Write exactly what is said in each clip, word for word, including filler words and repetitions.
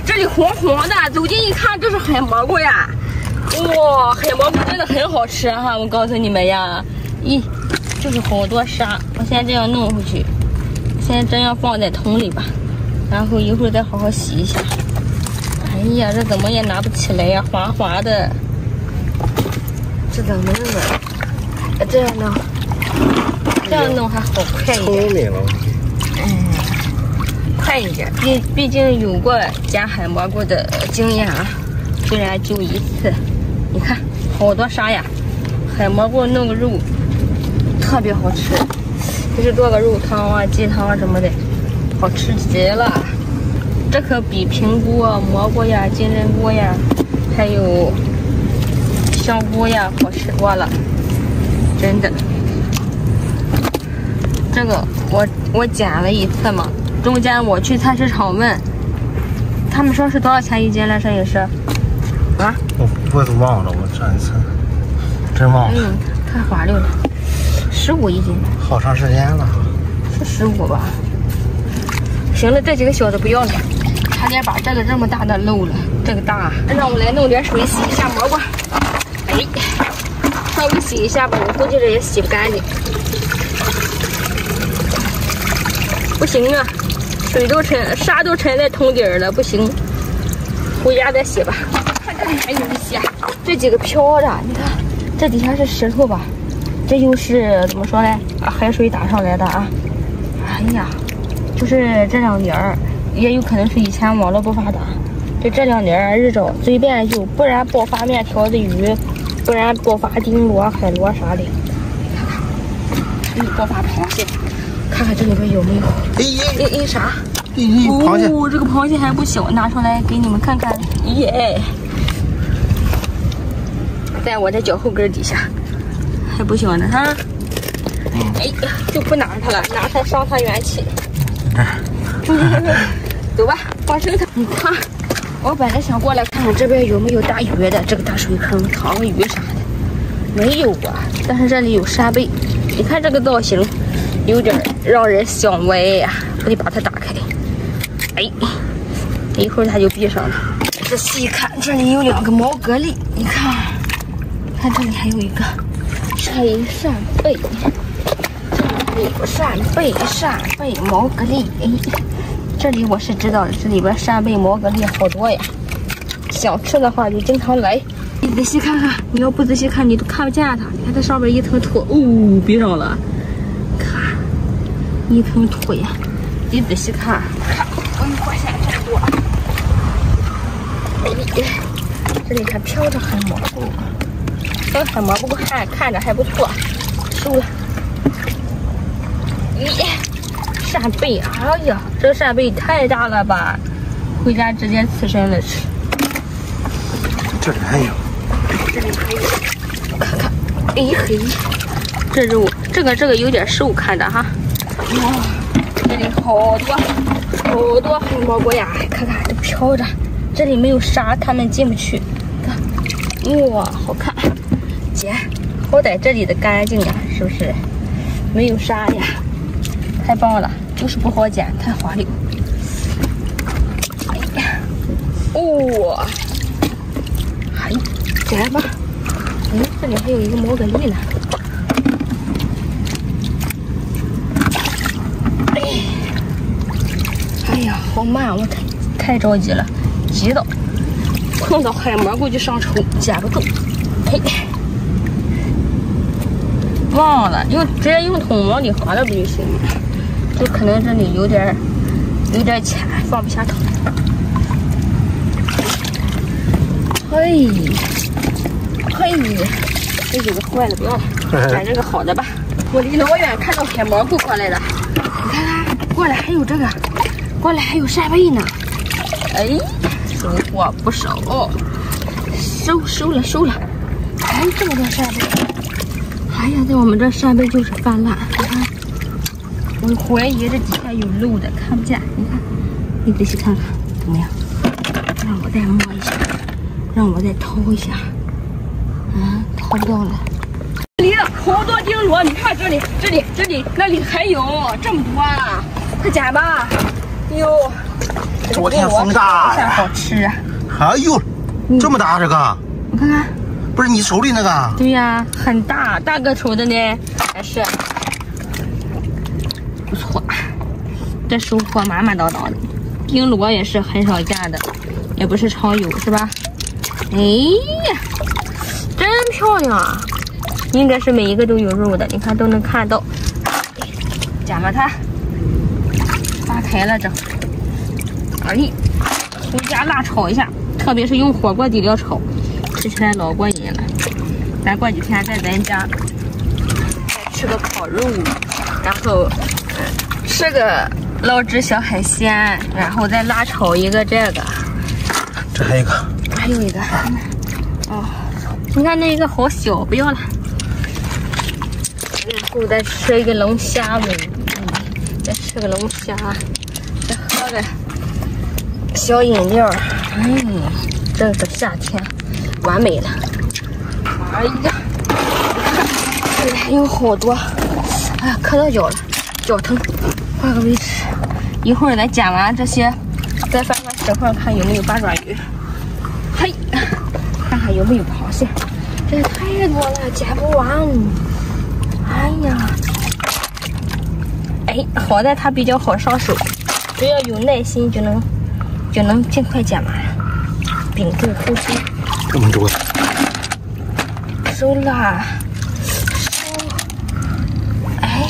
这里黄黄的，走近一看，这是海蘑菇呀！哇，海蘑菇真的很好吃哈！我告诉你们呀，咦，就是好多沙。我先这样弄回去，先这样放在桶里吧，然后一会儿再好好洗一下。哎呀，这怎么也拿不起来呀，滑滑的。这怎么弄的？这样弄，这样弄还好快一点。聪明了。嗯。快一点，毕毕竟有过捡海蘑菇的经验啊，虽然就一次。你看，好多沙呀！海蘑菇弄个肉，特别好吃，就是做个肉汤啊、鸡汤啊什么的，好吃极了。这可比平菇、蘑菇呀、金针菇呀，还有香菇呀好吃多了，真的。这个我我捡了一次嘛。中间我去菜市场问，他们说是多少钱一斤来？摄影师，啊？ 我我都忘了，我上一次真忘了。 嗯，太滑溜了，十五一斤。 好长时间了。 是十五吧？行了，这几个小的不要了，差点把这个这么大的漏了。这个大，让我来弄点水洗一下蘑菇。哎，稍微洗一下吧，我估计这也洗不干净。不行啊！水都沉，沙都沉在桶底儿了，不行，回家再洗吧。看这里还有一些，这几个飘着，你看这底下是石头吧？这又是怎么说呢？啊，海水打上来的啊！哎呀，就是这两年儿，也有可能是以前网络不发达，就这两年儿日照随便有，不然爆发面条的鱼，不然爆发丁螺、海螺啥的。看看，还有爆发螃蟹。看看这里边有没有？哎哎哎啥？ 咦，螃蟹！ 哦，这个螃蟹还不小，拿出来给你们看看。耶！在我的脚后跟底下，还不小呢哈。哎呀，就不拿它了，拿它伤它元气。走吧，放生它。你看，我本来想过来看看这边有没有大鱼的，这个大水坑藏个鱼啥的，没有啊。但是这里有扇贝，你看这个造型。有点让人想歪呀，我得把它打开。哎，一会儿它就闭上了。仔细一看，这里有两个毛蛤蜊，你看，看这里还有一个扇扇贝，这里有扇贝、扇贝、毛蛤蜊。哎，这里我是知道的，这里边扇贝、毛蛤蜊好多呀。想吃的话就经常来。你仔细看看，你要不仔细看，你都看不见它。你看这上面一层土，哦，闭上了。一层土呀，你仔细看，看，我发现这么多。哎，这里还飘着海蘑菇，这个海蘑菇看看着还不错，收了。咦，扇贝，哎呀，这扇贝太大了吧，回家直接刺身了吃。 这里还有， 这里还有，看看，哎嘿，这肉，这个这个有点瘦，看着哈。哇，这里好多好多海蘑菇呀！看看都飘着，这里没有沙，它们进不去。看，哇，好看！姐，好歹这里的干净呀，是不是？没有沙呀，太棒了！就是不好捡，太滑溜。哎呀，哇，还捡吧。嗯，这里还有一个毛蛤蜊呢。哎呀，好慢，我太太着急了，急到碰到海蘑菇就上抽，捡不住。嘿，忘了用直接用桶往里滑了不就行了？就可能这里有点有点浅，放不下桶。嘿，嘿，这几个坏了不要了，捡这个好的吧。我离老远看到海蘑菇过来了，你看看，过来还有这个。过来还有扇贝呢，哎，收获不少，收收了收了，还有这么多扇贝，哎呀，在我们这扇贝就是泛滥，你看，我怀疑这底下有漏的，看不见，你看，你仔细看看怎么样？让我再摸一下，让我再掏一下，啊，掏不到了。这里好多丁螺，你看这里，这里，这里，那里还有这么多啊！快捡吧！哟， 昨天风大呀， 好吃啊！ 哎呦，这么大这个， 你看看， 不是你手里那个？ 对呀，很大，大个头的呢，还是不错。这收获满满当当的，绫罗也是很少见的，也不是常有，是吧？哎呀，真漂亮啊！应该是每一个都有肉的，你看都能看到。夹吧它，扒开了整。哎，回家辣炒一下，特别是用火锅底料炒，吃起来老过瘾了。咱过几天在咱家再吃个烤肉，然后吃个捞汁小海鲜，然后再辣炒一个这个。 这还有一个， 还有一个，哦，你看那个好小，不要了。然后再吃一个龙虾呗，嗯，再吃个龙虾，再喝个小饮料，嗯，这个夏天完美了。哎呀，这里还有好多，哎呀，磕到脚了，脚疼，换个位置。一会儿咱捡完这些，再翻翻石块看有没有八爪鱼。嘿，看看有没有螃蟹，这太多了，捡不完。哎呀，哎，好在它比较好上手，只要有耐心就能就能尽快捡完，屏住呼吸。 这么多， 收了，收，哎，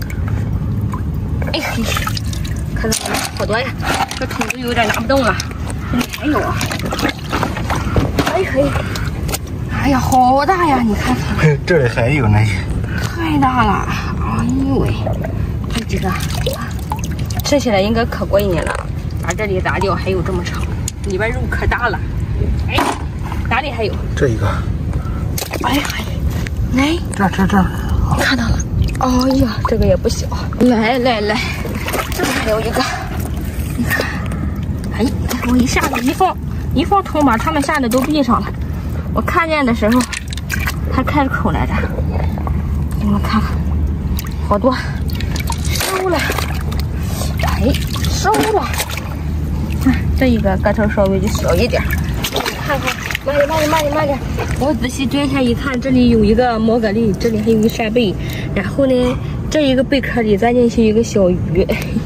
哎嘿，看到没？好多呀，这桶都有点拿不动了，这里还有啊，哎嘿，哎呀，好大呀！你看看， 这里还有那些。 太大了，哎呦喂，这几个吃起来应该可过瘾了。把这里砸掉，还有这么长，里边肉可大了。哎，哪里还有？ 这一个。 哎呀，来， 这这这， 看到了。哎呀，这个也不小。来来来，这里还有一个。你看，哎，我一下子一放一放桶，把它们下的都闭上了。我看见的时候，还开着口来着。你们看看，好多，收了，哎，收了。啊，这一个个头稍微就小一点。你看看，慢点，慢点，慢点，慢点。我仔细蹲下一看，这里有一个毛蛤蜊，这里还有一个扇贝，然后呢，这一个贝壳里钻进去一个小鱼。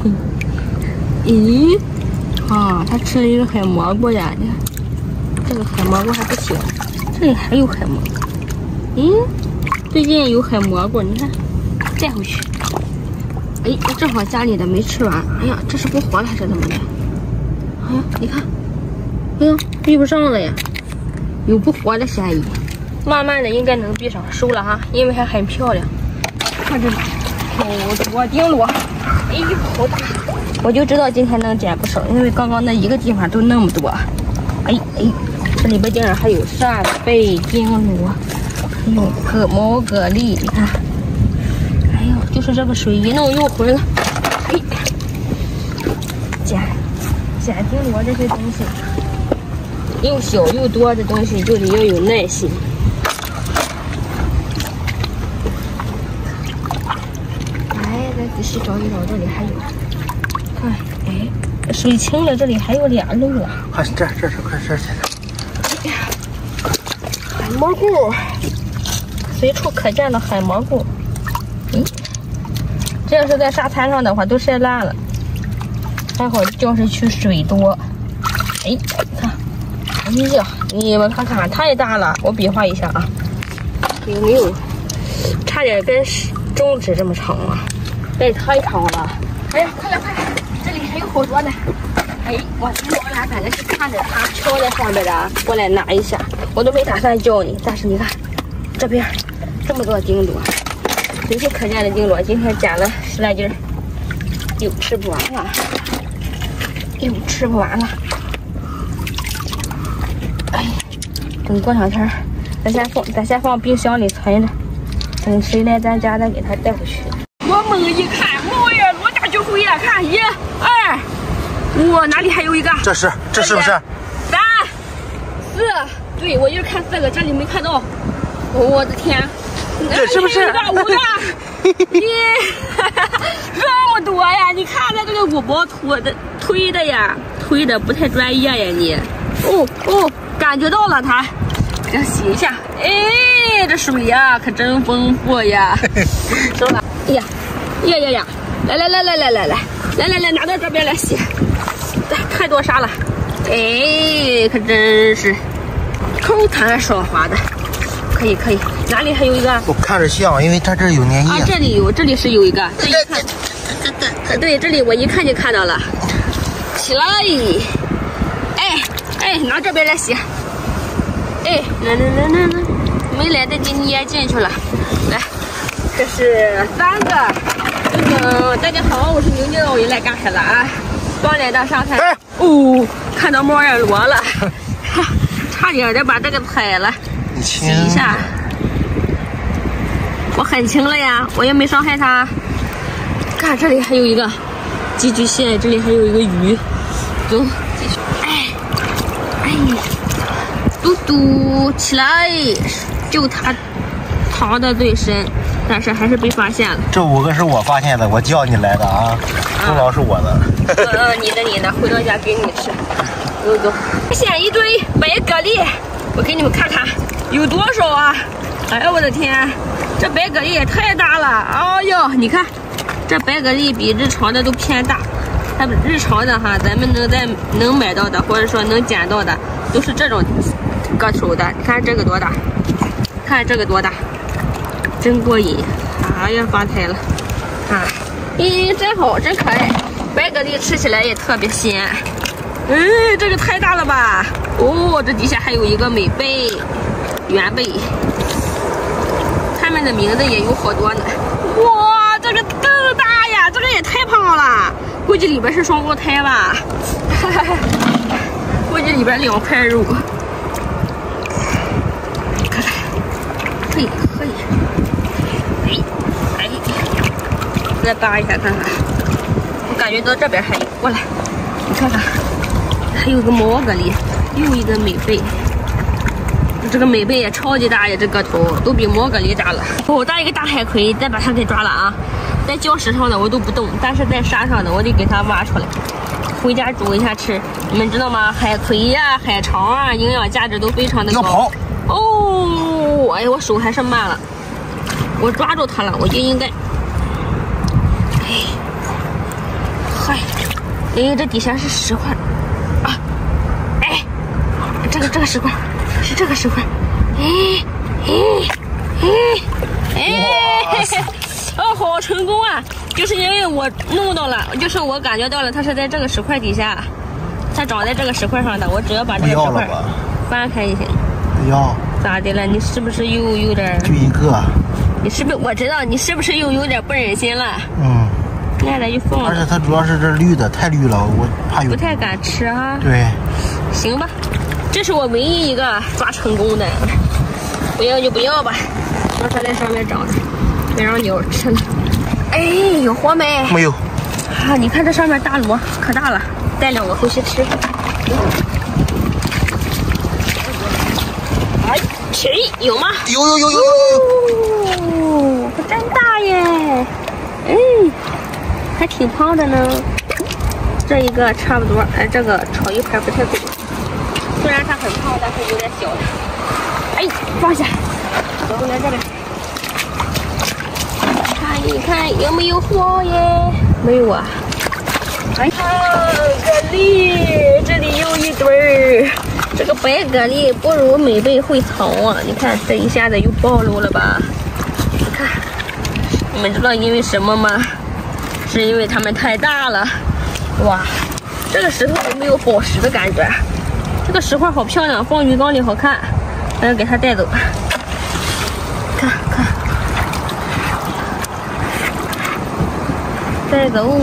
咦，啊，它吃了一个海蘑菇呀！你看，这个海蘑菇还不小，这里还有海蘑菇。嗯。最近有海蘑菇，你看，带回去。哎，正好家里的没吃完。哎呀，这是不活了还是怎么的？哎呀，你看，哎呀，闭不上了呀，有不活的嫌疑。慢慢的应该能闭上，收了哈，因为还很漂亮。看这里，好多丁螺，哎呦，好大！我就知道今天能捡不少，因为刚刚那一个地方都那么多。哎哎，这里边竟然还有扇贝、丁螺。还有个毛蛤蜊，你看，哎呦，就是这个水一弄又回了。哎，捡捡丁螺这些东西，又小又多的东西就得要有耐心。哎，再仔细找一找，这里还有，看，哎，水清了，这里还有俩漏啊。 快，这这这快这去。 哎呀，海蘑菇。随处可见的海蘑菇，嗯，这要是在沙滩上的话，都晒烂了。还好就是去水多。哎，看，哎呀，你们看看，太大了！我比划一下啊，有没有？差点跟中指这么长啊！这也太长了。哎呀，快点快点，这里还有好多呢。哎，我今我俩反正是看着它敲在上面的，过来拿一下。我都没打算叫你，但是你看，这边。这么多丁螺，随处可见的丁螺，今天捡了十来斤，又吃不完了，又吃不完了。哎，等过两天，咱先放，咱先放冰箱里存着，等谁来咱家再给他带回去。我猛一看，妈呀，罗家就会呀！看一、二，我哪里还有一个？ 这是，这是不是？ 三、四，对，我就是看四个，这里没看到。我的天！ 这是不是？ 五个，咦，这么多呀！你看它这个五包土的土推的呀，推的不太专业呀你。哦哦，感觉到了它，给它洗一下。哎，这水呀可真丰富呀。收了。哎呀，呀呀呀！来来来来来来来来来来，拿到这边来洗。太多沙了。哎，可真是口弹舌滑的。可以可以，哪里还有一个？ 我看着像，因为它这有粘液。 啊，这里有，这里是有一个。这一看，对，这里我一看就看到了。起来，哎哎，拿这边来洗。哎，来来来来来，没来得及捏进去了。来，这是三个。嗯，大家好，我是牛牛，我又来干啥了啊？刚来到沙滩， 哎、 哦，看到猫眼螺了，差点就把这个踩了。洗一下，我很轻了呀，我也没伤害它。看这里还有一个寄居蟹，这里还有一个鱼，走，继续。哎，哎，嘟嘟起来，就它逃得最深，但是还是被发现了。 这五个是我发现的，我叫你来的啊，功劳是我的。 嗯，你的你的，回到家给你吃。走走，现一堆白蛤蜊，我给你们看看。有多少啊？哎呀，我的天，这白蛤蜊也太大了！哎呦，你看，这白蛤蜊比日常的都偏大。它日常的哈，咱们能在能买到的，或者说能捡到的，都是这种个头的。你看这个多大？看这个多大？真过瘾！哎呀，发财了！啊，咦，真好，真可爱。白蛤蜊吃起来也特别鲜。哎，这个太大了吧！哦，这底下还有一个美贝。原贝，它们的名字也有好多呢。哇，这个更大呀！这个也太胖了，估计里边是双胞胎吧。估计里边两块肉。看看，嘿嘿，哎哎，再扒一下看看。我感觉到这边还有，过来，你看看，还有个毛蛤蜊，又一个美贝。这个美贝也超级大呀，这个头都比毛蛤蜊大了。好大一个大海葵，再把它给抓了啊！在礁石上的我都不动，但是在沙上的我得给它挖出来，回家煮一下吃。你们知道吗？海葵呀、海肠啊，营养价值都非常的高。 要跑哦！哎，我手还是慢了，我抓住它了，我就应该。哎，嗨，哎，这底下是石块啊！哎，这个这个石块。是这个石块，哎哎哎哎！哦，好成功啊！就是因为我弄到了，就是我感觉到了，它是在这个石块底下，它长在这个石块上的。我只要把这个石块翻开就行。 不要。 咋的了？你是不是又有点？ 就一个。 你是不是？我知道你是不是又有点不忍心了？ 嗯。 那咱就放了。 而且它主要是这绿的，太绿了，我怕有。 不太敢吃啊。 对。 行吧。这是我唯一一个抓成功的，不要就不要吧，让它在上面长着，别让鸟吃了。哎，有活没？ 没有。 啊，你看这上面大螺可大了，带两个回去吃。哎，谁有吗？ 有有有有有有。 哦，可真大耶！哎，还挺胖的呢。这一个差不多，哎，这个炒一盘不太够。虽然它很胖，但是有点小。哎，放下，走过来这边，看一看有没有货耶？没有啊。哎，蛤蜊，这里又一堆儿。这个白蛤蜊不如美贝会藏啊！你看，这一下子又暴露了吧？你看，你们知道因为什么吗？是因为它们太大了。哇，这个石头有没有宝石的感觉？这个石块好漂亮，放鱼缸里好看，我要给它带走。看看，带走。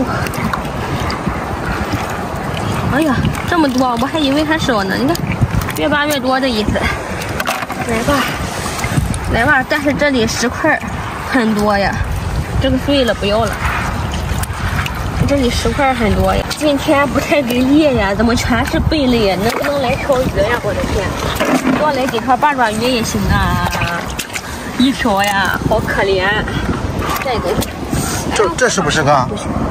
哎呀，这么多，我还以为还少呢。你看，越扒越多的意思。来吧，来吧，但是这里石块很多呀，这个碎了不要了。这里石块很多呀，今天不太给力呀，怎么全是贝类呀？能不能来条鱼呀？我的天，多来几条八爪鱼也行啊！一条呀，好可怜。再一个， 这这是不是个？ 不是，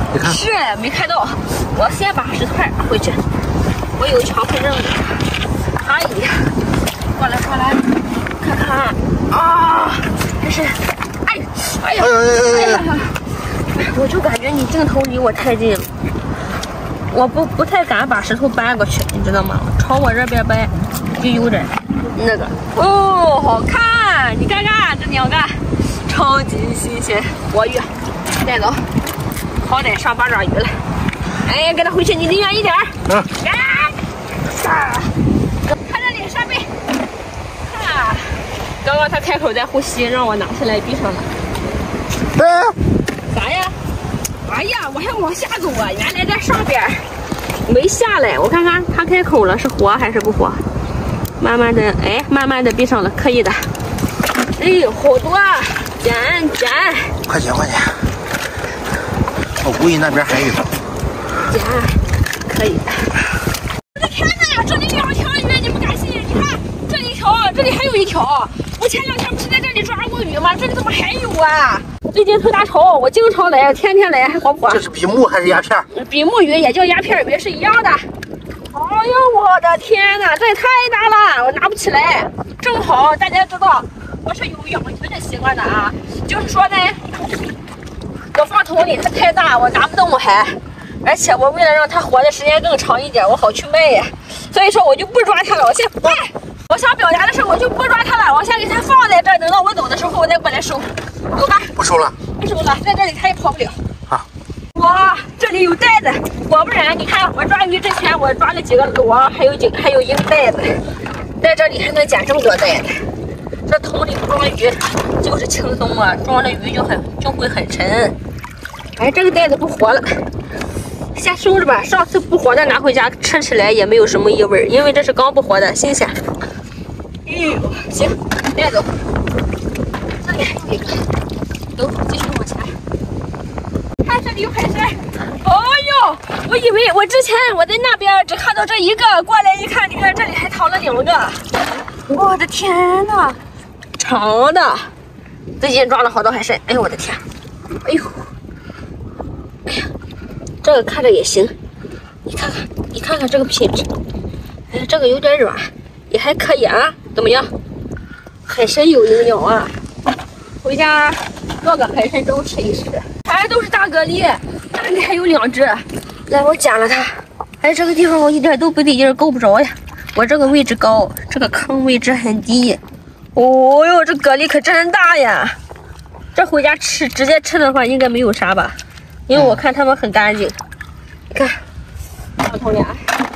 你看。 是没看到，我先把石头回去。我有强迫症的。哎呀，过来过来，看看啊，这是，哎，哎呀，哎呀，我就感觉你镜头离我太近了，我不不太敢把石头搬过去，你知道吗？朝我这边搬，就有点那个。哦，好看，你看看这两个，超级新鲜，活鱼，带走，好歹上八爪鱼了。哎，给它回去，你离远一点。嗯。哎。啊！看这里，上背。啊！刚刚他开口在呼吸，让我拿起来闭上了。 哎， 啥呀？哎呀，我还往下走啊！原来在上边，没下来。我看看他开口了，是活还是不活？慢慢的，哎，慢慢的闭上了，可以的。哎呦，好多啊！捡捡！ 快捡快捡！我估计那边还有。 捡，可以。我的天哪，这里两条鱼，你不敢信？你看，这里一条，这里还有一条。我前两天不是在这里抓过鱼吗？这里怎么还有啊？最近特大潮，我经常来，天天来，还活不活？ 这是比目还是鸦片？ 比目鱼也叫鸦片鱼，是一样的。哎呦，我的天哪，这也太大了，我拿不起来。正好大家知道我是有养鱼的习惯的啊，就是说呢，我放桶里它太大，我拿不动还。而且我为了让它活的时间更长一点，我好去卖呀，所以说我就不抓它了。我先，哎，我想表达的是，我就不抓它了，我先给它放在这儿，等到我走的时候我再过来收。走吧， 不收了， 不收了，在这里它也跑不了。 啊， 哇，这里有袋子，果不然，你看我抓鱼之前我抓了几个螺，还有几还有一个袋子，在这里还能捡这么多袋子。这桶里装鱼就是轻松啊，装的鱼就很就会很沉。哎，这个袋子不活了。先收着吧，上次不活的拿回家吃起来也没有什么异味，因为这是刚不活的，新鲜。哎呦，行，带走。这里还有一个，走，继续往前。看这里有海参。哦呦，我以为我之前我在那边只看到这一个，过来一看，你看这里还躺了两个。我的天哪，长的！最近抓了好多海参，哎呦我的天，哎呦，哎呀。这个看着也行，你看看，你看看这个品质，哎，这个有点软，也还可以啊，怎么样？海参有营养啊，回家做个海参粥吃一吃。哎，都是大蛤蜊，那里还有两只，来，我捡了它。哎，这个地方我一点都不得劲，够不着呀。我这个位置高，这个坑位置很低。哦哟，这蛤蜊可真大呀！这回家吃，直接吃的话应该没有啥吧？因为我看它们很干净，你看，大头俩，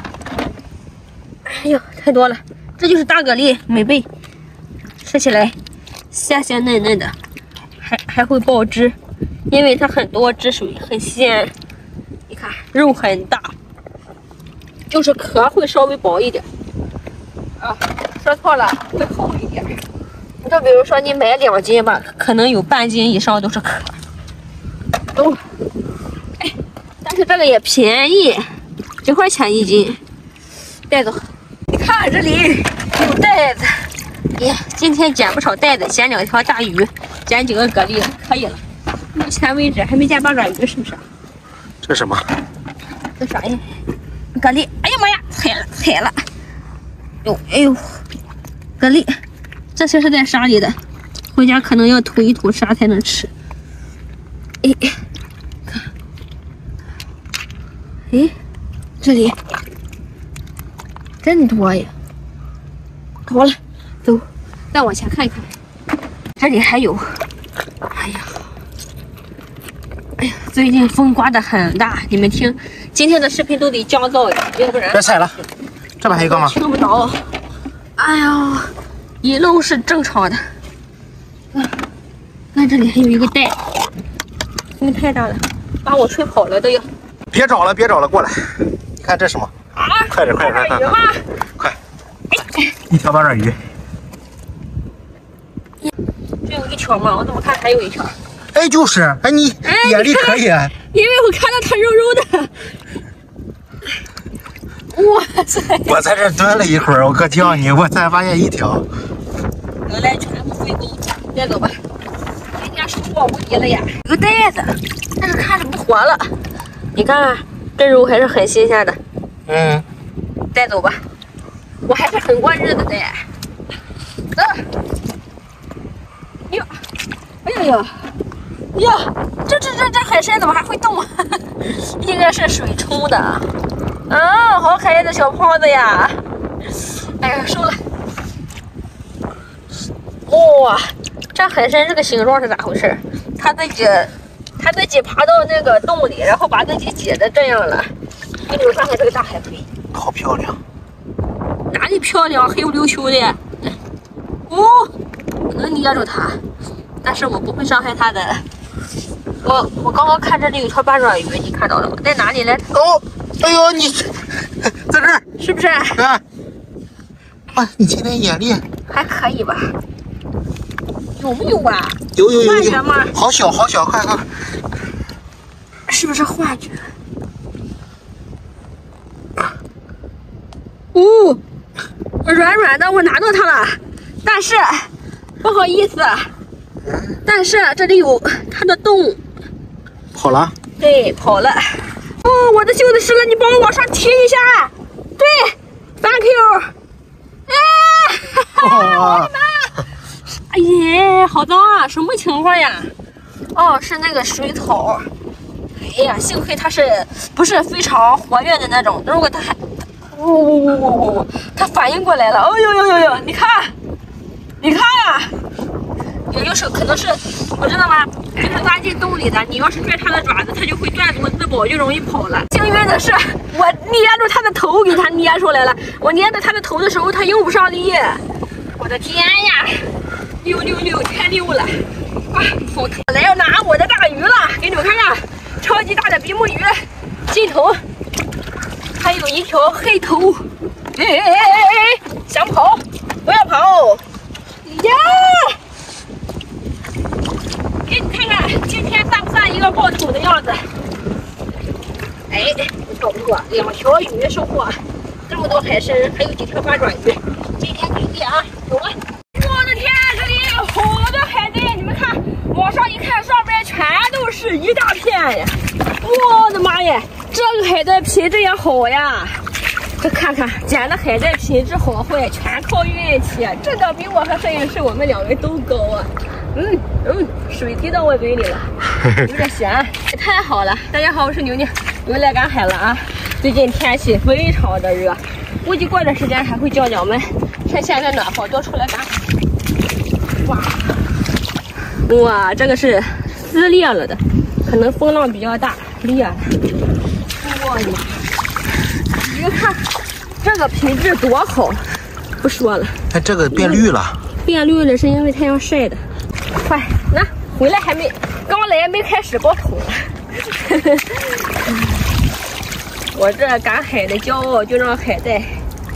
哎呦，太多了，这就是大蛤蜊美贝，吃起来鲜鲜嫩嫩的，还还会爆汁，因为它很多汁水，很鲜。你看，肉很大，就是壳会稍微薄一点，啊，说错了，会厚一点。就比如说你买两斤吧，可能有半斤以上都是壳。都。但是这个也便宜，几块钱一斤，带走。你看这里有袋子，哎呀，今天捡不少袋子，捡两条大鱼，捡几个蛤蜊，可以了。目前为止还没见八爪鱼，是不是？ 这什么？ 这啥呀？蛤蜊！哎呀妈呀，踩了踩了！哟，哎呦，蛤蜊，这些是在沙里的，回家可能要吐一吐沙才能吃。哎。哎，这里真多呀！好了，走，再往前看一看，这里还有。哎呀，哎呀，最近风刮得很大，你们听，今天的视频都得降噪呀，要不然别踩了。这边还有一个吗？ 听不着。哎呀，一路是正常的。啊，那这里还有一个袋，风太大了，把我吹跑了都要。 别找了，别找了，过来！你看这什么？ 啊！ 快点，快点，快点！快！一条八爪鱼。 只有一条吗？我怎么看还有一条？ 哎，就是，哎，你眼力可以。啊。 因为我看到它肉肉的。哇塞！ 我在这蹲了一会儿，我可叫你，我才发现一条。 原来全部飞钩，带走吧。今天收获无敌了呀！有个袋子，但是看着不活了。 你看这肉还是很新鲜的。 嗯， 带走吧，我还是很过日子的。走。哟，哎呀呀，呀，这这这这海参怎么还会动？应该是水冲的。啊，好可爱的小胖子呀！哎呀，收了。哇，这海参这个形状是咋回事？它自己，它自己爬到那个洞里，然后把自己挤得这样了。给你们看看这个大海葵， 好漂亮。 哪里漂亮？黑不溜秋的。哦，我能捏住它，但是我不会伤害它的。我我刚刚看这里有条八爪鱼，你看到了吗？在哪里来？ 哦，哎呦，你在这儿是不是？ 啊！哇，你今天眼力还可以吧？有没有啊？ 有有有幻觉吗？ 好小好小，快快！ 是不是幻觉？哦，软软的，我拿到它了，但是不好意思，但是这里有它的洞。 跑了？ 对，跑了。哦，我的袖子湿了，你帮我往上提一下。对 ，thank you。哎， 哇！ 哎呀，好脏啊！什么情况呀？哦，是那个水草。哎呀，幸亏它是不是非常活跃的那种？如果它还，呜呜呜呜呜，它反应过来了。哦呦呦呦呦，你看，你看呀、啊，也就是可能是，我知道吗？就是钻进洞里的，你要是拽它的爪子，它就会断足自保，就容易跑了。幸运的是，我捏住它的头，给它捏出来了。我捏着它的头的时候，它用不上力。我的天呀！溜溜溜，太溜了！啊，好疼！来要拿我的大鱼了，给你们看看，超级大的比目鱼，金头，还有一条黑头。哎哎哎哎哎！想跑，不要跑！呀！给你看看，今天算不算一个爆头的样子？哎，搞不错，两条鱼收获，这么多海参，还有几条八爪鱼。今天给力啊，走吧！我的天，这里好多海带，你们看，往上一看，上边全都是一大片呀！我的妈呀，这个海带品质也好呀！这看看捡的海带品质好坏，全靠运气。这个比我和摄影师我们两位都高啊！嗯嗯，水滴到我嘴里了，有点咸，太好了！大家好，我是牛牛，又来赶海了啊！最近天气非常的热，估计过段时间还会叫鸟们趁现在暖和多出来赶海。哇哇，这个是撕裂了的，可能风浪比较大，裂了。我的妈！你看这个品质多好，不说了。 哎，这个变绿了。 变绿了是因为太阳晒的。快拿回来，还没刚来没开始爆头呢。我这赶海的骄傲就让海带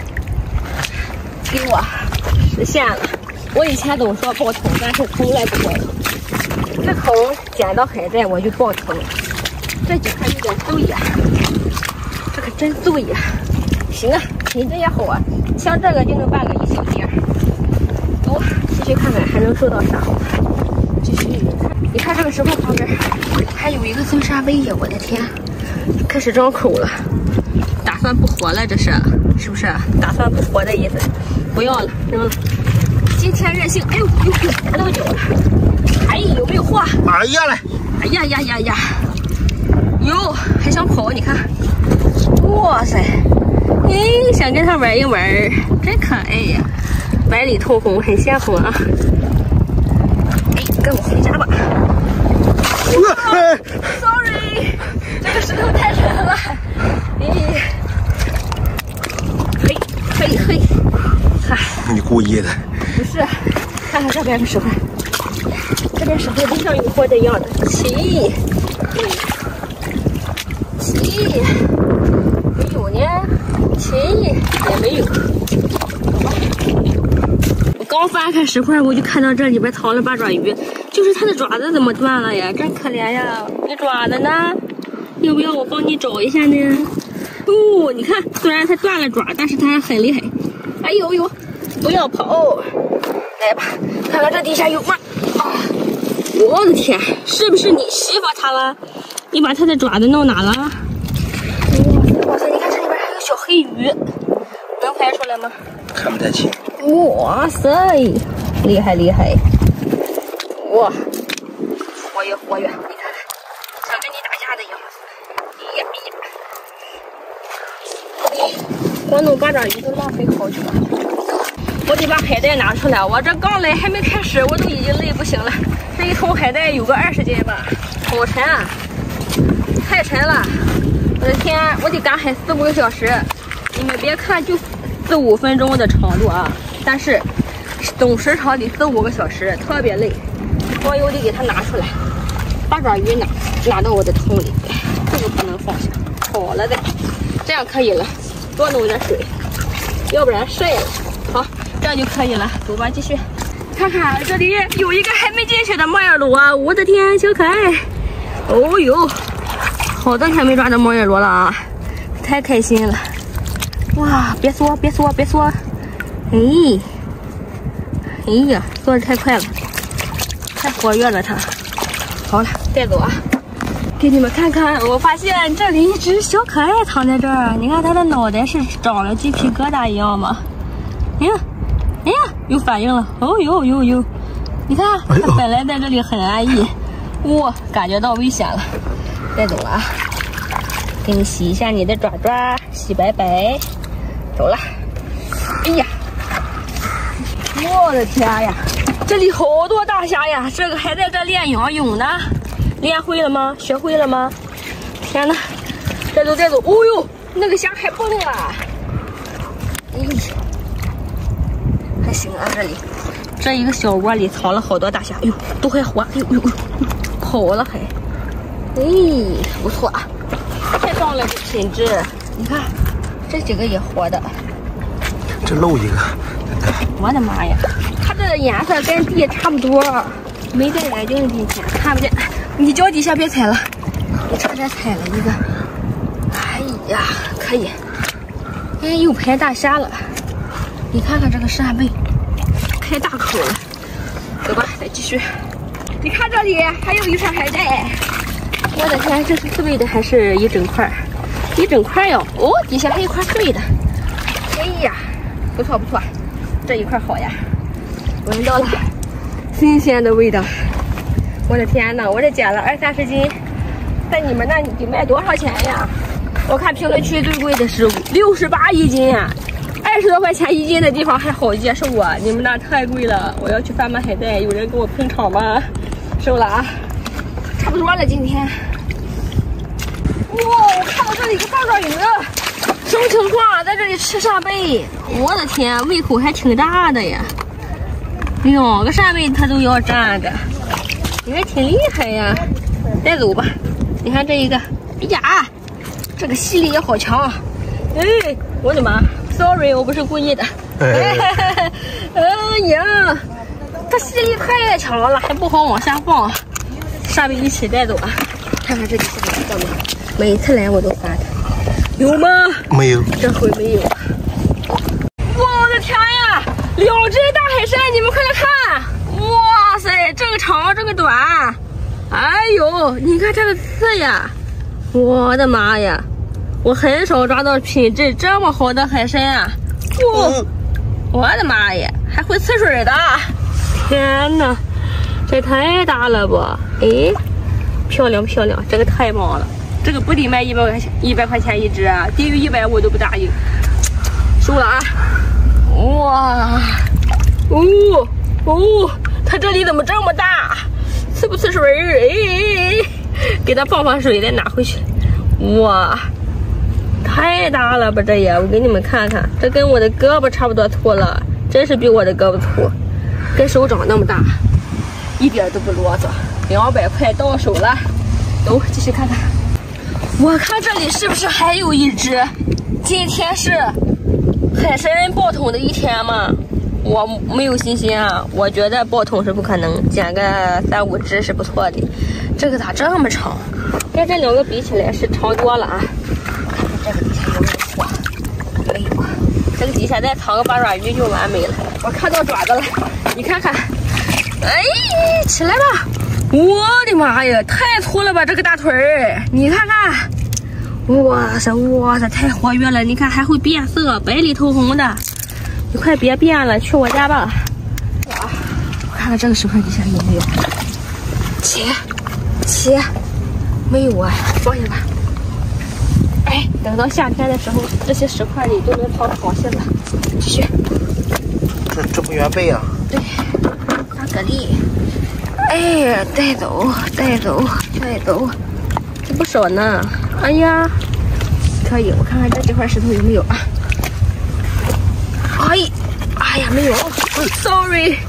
给我实现了。我以前总说爆头，但是从来不爆头。自从捡到海带，我就爆头了。这几块有点醉呀，这可真醉呀！行啊，品质也好啊，像这个就能办个一宿夜。走，继续看看还能收到啥。继续，你看这个石头旁边还有一个金沙贝呀！我的天，开始张口了，打算不活了，这是是不是？打算不活的意思？不要了，扔了。今天任性，哎呦呦呦，踩到脚了！哎，有没有货？ 哎呀嘞！ 哎呀呀呀呀！有，还想跑？你看，哇塞！哎，想跟他玩一玩，真可爱呀！白里透红，很鲜红啊！哎，跟我回家吧。哦、sorry， 这个石头太沉了。哎，嘿，嘿嘿，哈！ 你故意的？ 不是，看看这边的石头，这边石头就像有货的样子。齐，齐，没有呢，齐也没有。我刚翻开石块，我就看到这里边藏了八爪鱼，就是它的爪子怎么断了呀？真可怜呀！你爪子呢？要不要我帮你找一下呢？哦，你看，虽然它断了爪，但是它还很厉害。哎呦呦，不要跑！来吧，看看这底下有吗？啊！我的天，是不是你欺负它了？你把它的爪子弄哪了？ 黑鱼，能拍出来吗？ 看不太清。 哇塞，厉害厉害！哇，活跃活跃，你看看，像跟你打架的样子。哎呀哎呀！我弄八爪鱼都浪费好久了。我得把海带拿出来，我这刚来还没开始，我都已经累不行了。这一桶海带有个二十斤吧，好沉啊，太沉了！我的天，我得赶海四五个小时。你们别看就四五分钟的长度啊，但是总时长得四五个小时，特别累。我又得给它拿出来，八爪鱼拿拿到我的桶里，这个不能放下，好了的，这样可以了。多弄点水，要不然晒了。好，这样就可以了。走吧，继续。看看这里有一个还没进去的摩尔螺，我的天，小可爱！哦呦，好多天没抓着摩尔螺了啊，太开心了！哇，别缩，别缩，别缩！哎，哎呀，缩的太快了，太活跃了它。好了，带走啊！给你们看看，我发现这里一只小可爱躺在这儿。你看它的脑袋是长了鸡皮疙瘩一样吗？哎呀，哎呀，有反应了！哦呦呦呦！你看，它本来在这里很安逸，哇，感觉到危险了，带走了啊！给你洗一下你的爪爪，洗白白。走了。哎呀，我的天呀，这里好多大虾呀！这个还在这练仰泳呢。练会了吗？学会了吗？天哪！带走带走！哦呦，那个虾还蹦了！哎呀，还行啊，这里这一个小窝里藏了好多大虾，哎呦，都还活！哎呦呦呦，跑了还！哎，不错啊，太棒了，这品质！你看，这几个也活的。 这漏一个！ 我的妈呀，它的颜色跟地差不多，没戴眼镜今天看不见。你脚底下别踩了，我差点踩了一个。哎呀，可以。哎，又排大虾了。你看看这个扇贝，开大口了。走吧，再继续。你看这里还有一串海带。我的天，这是碎的还是一整块？一整块哟。哦，底下还有一块碎的。哎呀，不错不错，这一块好呀，闻到了新鲜的味道。我的天哪，我这捡了二三十斤，在你们那得卖多少钱呀？我看评论区最贵的是六十八一斤呀，二十多块钱一斤的地方还好接受啊，你们那太贵了。我要去贩卖海带，有人跟我拼场吗？收了啊，差不多了今天。哇，我看到这里一个八爪鱼，什么情况？在这里吃扇贝，我的天，胃口还挺大的呀，两个扇贝它都要占着。你还挺厉害呀，带走吧。你看这一个，哎呀，这个吸力也好强啊！哎，我的妈 ，sorry， 我不是故意的。哎，哎呀，它吸力太强了，还不好往下放。扇贝一起带走啊！看看这里是不是干嘛？每次来我都发它，有吗？ 没有， 这回没有。我的天呀，两只大海参，你们快来看！哇塞，这个长，这个短，哎呦，你看这个刺呀！我的妈呀，我很少抓到品质这么好的海参啊！哇、哦，我的妈呀，还会呲水的！天哪，这太大了不？哎，漂亮漂亮，这个太棒了！这个不得卖一百块钱，一百块钱一只啊，低于一百我都不答应。收了啊！哇，哦哦。它这里怎么这么大？呲不呲水？哎，给它放放水，再拿回去。哇，太大了吧这也！我给你们看看，这跟我的胳膊差不多粗了，真是比我的胳膊粗，跟手掌那么大，一点都不啰嗦。两百块到手了，走，继续看看。我看这里是不是还有一只？今天是海参爆桶的一天吗？我没有信心啊，我觉得爆桶是不可能，捡个三五只是不错的。这个咋这么长？跟这两个比起来是长多了啊！看看这个底下有没有货？哎呦，这个底下再藏个八爪鱼就完美了。我看到爪子了，你看看，哎，起来吧！我的妈呀，太粗了吧这个大腿儿！你看看， 哇塞哇塞，太活跃了！你看还会变色，白里透红的。你快别变了，去我家吧。哇，我看看这个石块底下有没有。切切，没有啊，放下吧。哎，等到夏天的时候，这些石块里都能藏螃蟹了。继续。 这这不原贝啊？ 对，大蛤蜊。哎，带走，带走，带走，这不少呢。哎呀，可以，我看看这几块石头有没有啊？哎，哎呀，没有 ，sorry，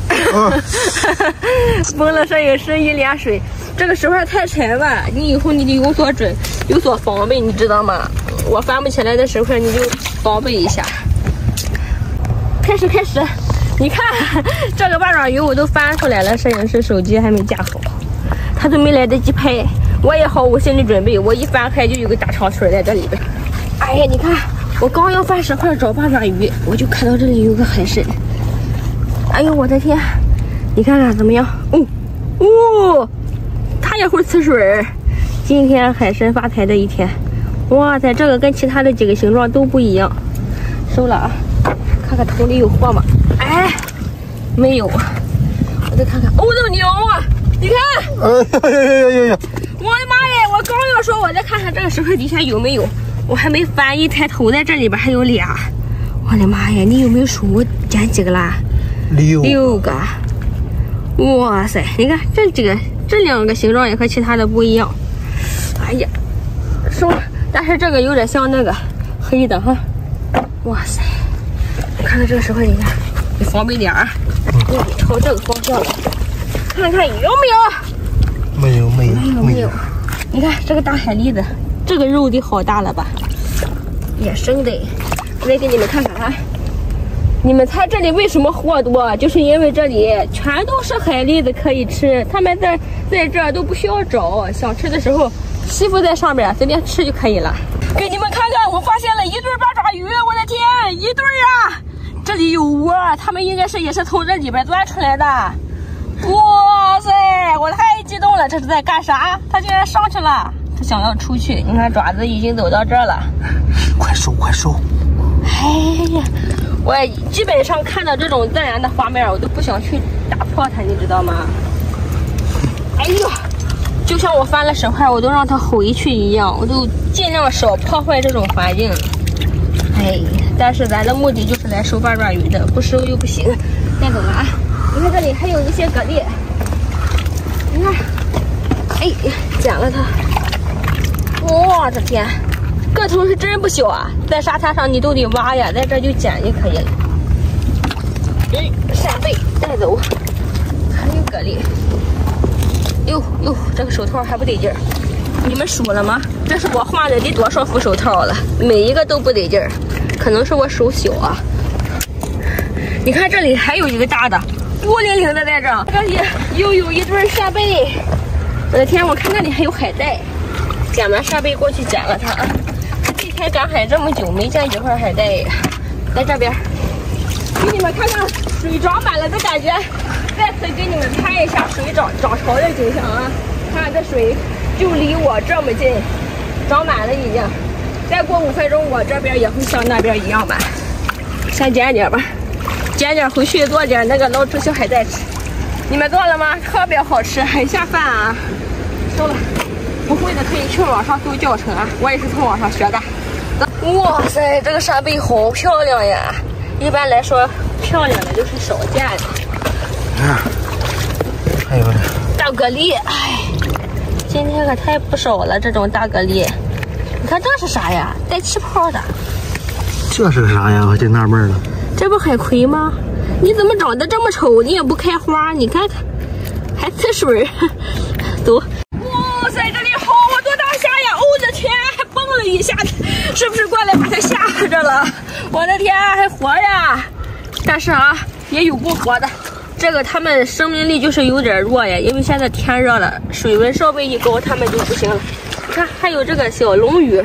崩了摄影师一脸水。这个石块太沉了，你以后你得有所准，有所防备，你知道吗？我翻不起来的石块，你就防备一下。开始，开始。你看这个八爪鱼我都翻出来了，摄影师手机还没架好，他都没来得及拍，我也毫无心理准备，我一翻开就有个大长腿在这里边。哎呀，你看我刚要翻石块找八爪鱼，我就看到这里有个海参。哎呦我的天，你看看怎么样？哦哦，它也会呲水。今天海参发财的一天。哇塞，这个跟其他的几个形状都不一样。收了啊，看看桶里有货吗？哎，没有。我再看看，哦，这么牛啊！你看， 哎呀呀呀呀呀！ 我的妈呀！我刚要说，我再看看这个石块底下有没有，我还没翻，一抬头在这里边还有俩。我的妈呀！你有没有数我捡几个啦？ 六六个。哇塞！你看这几个，这两个形状也和其他的不一样。哎呀，收了。但是这个有点像那个黑的哈。哇塞！我看看这个石块底下。你防备点啊！你朝这个方向来，看看有没有？ 没有，没有， 没有，没有。你看这个大海蛎子，这个肉得好大了吧？野生的。我再给你们看看啊！你们猜这里为什么货多？就是因为这里全都是海蛎子可以吃，他们在在这都不需要找，想吃的时候吸附在上面，随便吃就可以了。给你们看看，我发现了一对八爪鱼，我的天，一对啊！这里有窝，他们应该是也是从这里边钻出来的。哇塞，我太激动了！这是在干啥？他竟然上去了，他想要出去。你看爪子已经走到这儿了， 快收，快收！ 哎呀，我基本上看到这种自然的画面，我都不想去打破它，你知道吗？哎呦，就像我翻了石块，我都让它回去一样，我都尽量少破坏这种环境。哎，但是咱的目的就是来收八爪鱼的，不收又不行。带走了啊！你看这里还有一些蛤蜊，你看，哎，捡了它。我的天，个头是真不小啊！在沙滩上你都得挖呀，在这就捡就可以了。哎，扇贝带走，还有蛤蜊。哟哟，这个手套还不得劲儿。你们数了吗？这是我换了得多少副手套了？每一个都不得劲儿，可能是我手小啊。你看这里还有一个大的，孤零零的在这儿，这里又有一对扇贝。我的天，我看那里还有海带，捡完扇贝过去捡了它啊。这天赶海这么久，没见几块海带。在这边，给你们看看水涨满了的感觉。再次给你们拍一下水涨涨潮的景象啊！看这水就离我这么近，涨满了已经。再过五分钟，我这边也会像那边一样吧。先捡点吧，捡点回去做点那个捞出小海带吃。你们做了吗？特别好吃，很下饭啊！收了，不会的可以去网上搜教程啊，我也是从网上学的。哇塞，这个扇贝好漂亮呀！一般来说，漂亮的都是少见的。 啊，还有呢， 大蛤蜊，哎，今天可太不少了，这种大蛤蜊。你看这是啥呀？带气泡的。 这是啥呀？我就纳闷了。 这不海葵吗？你怎么长得这么丑？你也不开花，你看看，还呲水。走。哇塞，这里好多大虾呀！哦我的天，还蹦了一下，是不是过来把它吓着了？我的天，还活呀！但是啊，也有不活的。这个它们生命力就是有点弱呀，因为现在天热了，水温稍微一高，它们就不行了。你看，还有这个小龙鱼，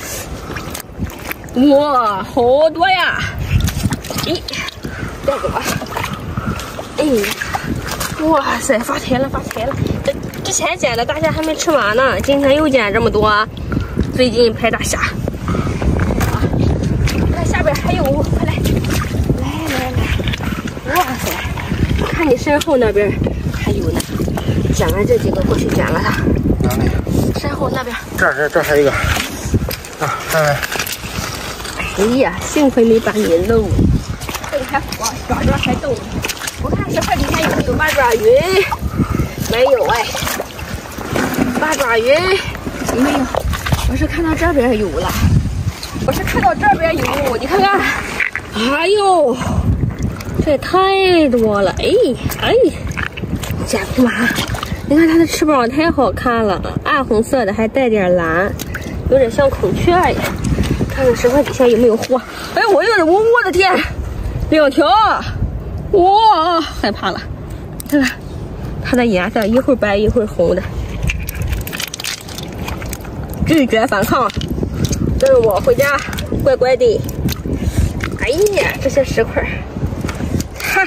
哇，好多呀！咦，带走吧。哎，哇塞，发财了，发财了！这之前捡的大虾还没吃完呢，今天又捡这么多。 最近拍大虾。看下边还有，快来，来来来！哇塞，看你身后那边还有呢，捡了这几个过去捡了它。 哪里？ 身后那边。 这儿这这还有一个。啊，看来。 哎呀，幸亏没把你漏。这个还活，爪爪还动。我看石块底下有没有八爪鱼？没有哎。八爪鱼没有，我是看到这边有了。我是看到这边有，你看看。哎呦，这也太多了！哎哎，甲库马，你看它的翅膀太好看了，暗红色的，还带点蓝，有点像孔雀呀。看看石块底下有没有货。哎，我有点，我我的天，两条！哇，害怕了。看看它的颜色，一会儿白一会儿红的。拒绝反抗，跟我回家，乖乖的。哎呀，这些石块，哈，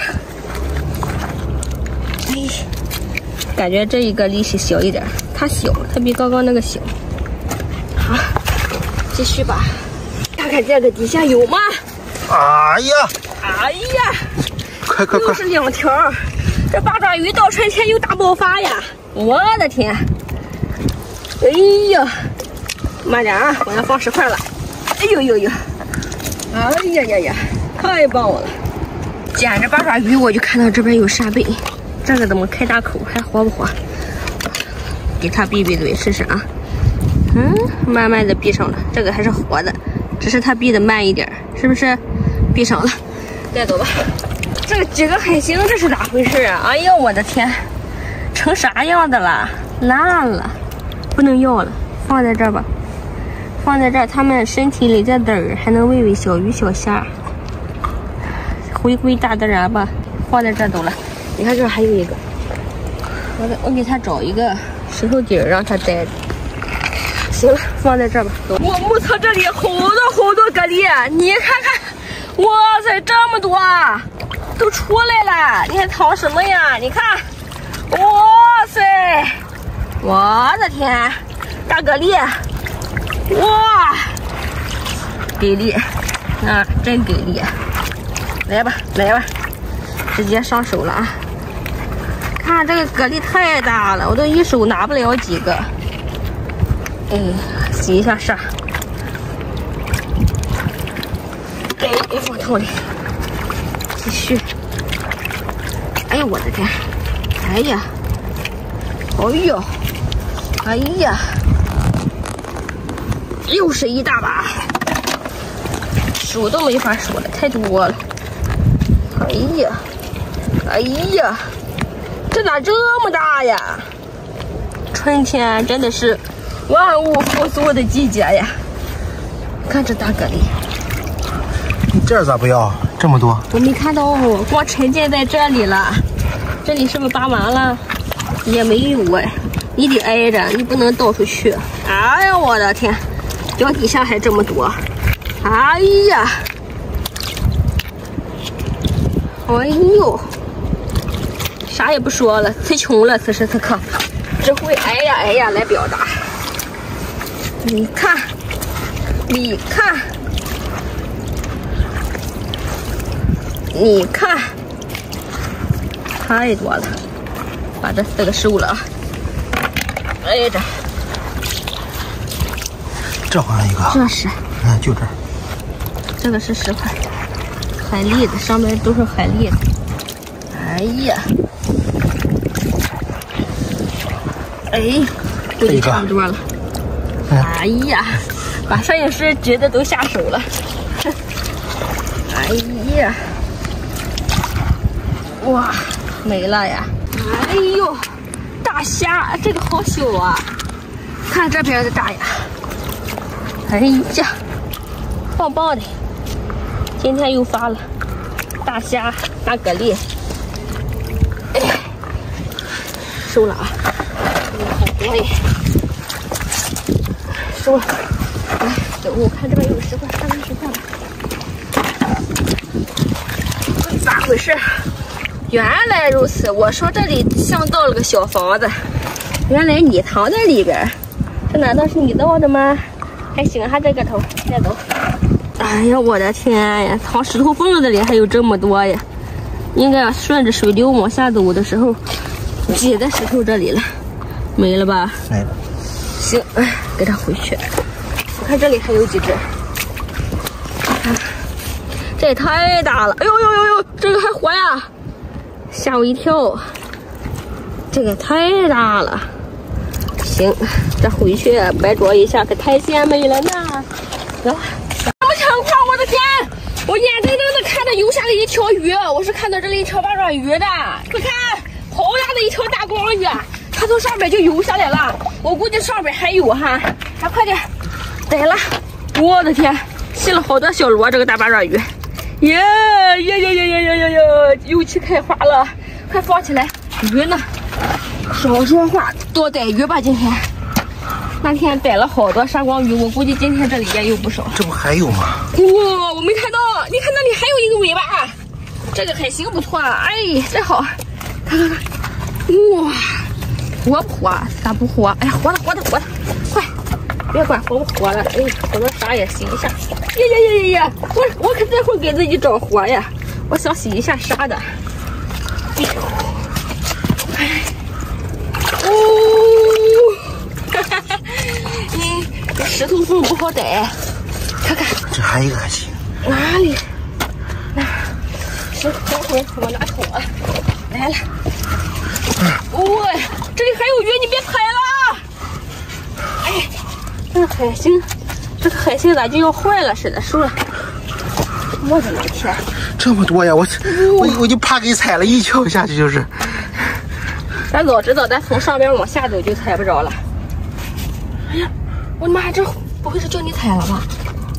哎，感觉这一个力气小一点，它小，它比刚刚那个小。好，继续吧，看看这个底下有吗？ 哎呀！ 哎呀！ 快快快！ 又是两条，这八爪鱼到春天又大爆发呀！我的天！哎呀！慢点啊，我要放石块了。哎呦呦呦！哎呀呀呀！太棒了！捡着八爪鱼，我就看到这边有扇贝，这个怎么开大口，还活不活？给它闭闭嘴试试啊！嗯，慢慢的闭上了，这个还是活的，只是它闭的慢一点，是不是？闭上了，带走吧。这几个海星这是咋回事啊？哎呀，我的天，成啥样的了？烂了，不能要了，放在这儿吧。放在这儿，它们身体里的籽儿还能喂喂小鱼小虾，回归大自然吧。放在这儿走了。你看这儿还有一个，我给我给它找一个石头底儿让它待着。行了，放在这儿吧。走。我目测这里好多好多蛤蜊，你看看，哇塞，这么多，都出来了。你还藏什么呀？你看，哇塞，我的天，大蛤蜊。哇，给力啊，真给力！来吧，来吧，直接上手了啊！看这个蛤蜊太大了，我都一手拿不了几个。哎，洗一下沙，给放桶里，继续。哎呀，我的天！哎呀，哎呦，哎呀！又是一大把，数都没法数了，太多了。哎呀，哎呀，这咋这么大呀？春天真的是万物复苏的季节呀！看这大蛤蜊， 你这儿咋不要这么多？ 我没看到，光沉浸在这里了。这里是不是扒完了？也没有哎，你得挨着，你不能到处去。哎呀，我的天！脚底下还这么多，哎呀，哎呦，啥也不说了，词穷了，此时此刻，只会哎呀哎呀来表达。你看，你看，你看，太多了，把这四个收了啊，挨着。 这好像一个， 这是， 嗯，就这儿。 这个是石块，海蛎子，上面都是海蛎子。哎呀，哎，估计差不多了。哎呀，把摄影师觉得都下手了。哎呀，哇，没了呀！哎呦，大虾，这个好小啊！看这边的大呀！哎呀，棒棒的！今天又发了大虾、大蛤蜊，哎，收了啊！好多耶，收了。来，走，我看这边有石块，看看石块吧。咋回事？原来如此，我说这里像造了个小房子，原来你藏在里边。这难道是你造的吗？ 还行哈，这个头带走。哎呀，我的天呀，藏石头缝子里还有这么多呀！应该顺着水流往下走的时候，挤在石头这里了，没了吧？ 没了。 行，哎，给它回去。我看这里还有几只，看，这也太大了！哎呦呦呦呦，这个还活呀！吓我一跳，这个太大了。行，这回去摆捉一下，可太鲜美了呢。走，什么情况？我的天！我眼睁睁的看着游下了一条鱼，我是看到这里一条八爪鱼的，快看，好大的一条大光鱼，它从上面就游下来了。我估计上边还有哈，还快点逮了！我的天，吸了好多小螺，这个大八爪鱼，耶耶耶耶耶耶耶耶，油漆开花了，快放起来！鱼呢？少说话，多逮鱼吧，今天。那天逮了好多沙光鱼，我估计今天这里也有不少。 这不还有吗？ 哇，我没看到，你看那里还有一个尾巴，这个还行不错，哎，真好，看看看，哇，活不活？咋不活？哎呀，活了活了活了，快，别管活不活了，哎，活了啥也洗一下。呀呀呀呀呀，我我可真会给自己找活呀，我想洗一下沙的。哎呦，哎，哦。这石头缝不好逮，看看， 这还有一个还行。 哪里？那石头缝我拿桶啊，来了。哇、哦，这里还有鱼，你别踩了。哎，这个海星，这个海星咋就要坏了似的？输了。我的老天！ 这么多呀，我、哦、我我就怕给踩了，一脚下去就是。 咱早知道，咱从上边往下走就踩不着了。哎呀！我的妈，这不会是叫你踩了吧？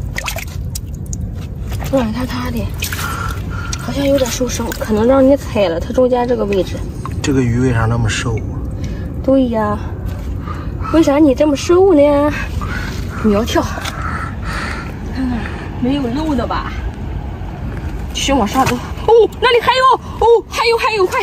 软塌塌的，好像有点受伤，可能让你踩了它中间这个位置。 这个鱼为啥那么瘦？ 对呀，为啥你这么瘦呢？苗条，看看没有漏的吧？继续往上走。哦，那里还有，哦，还有还有，快！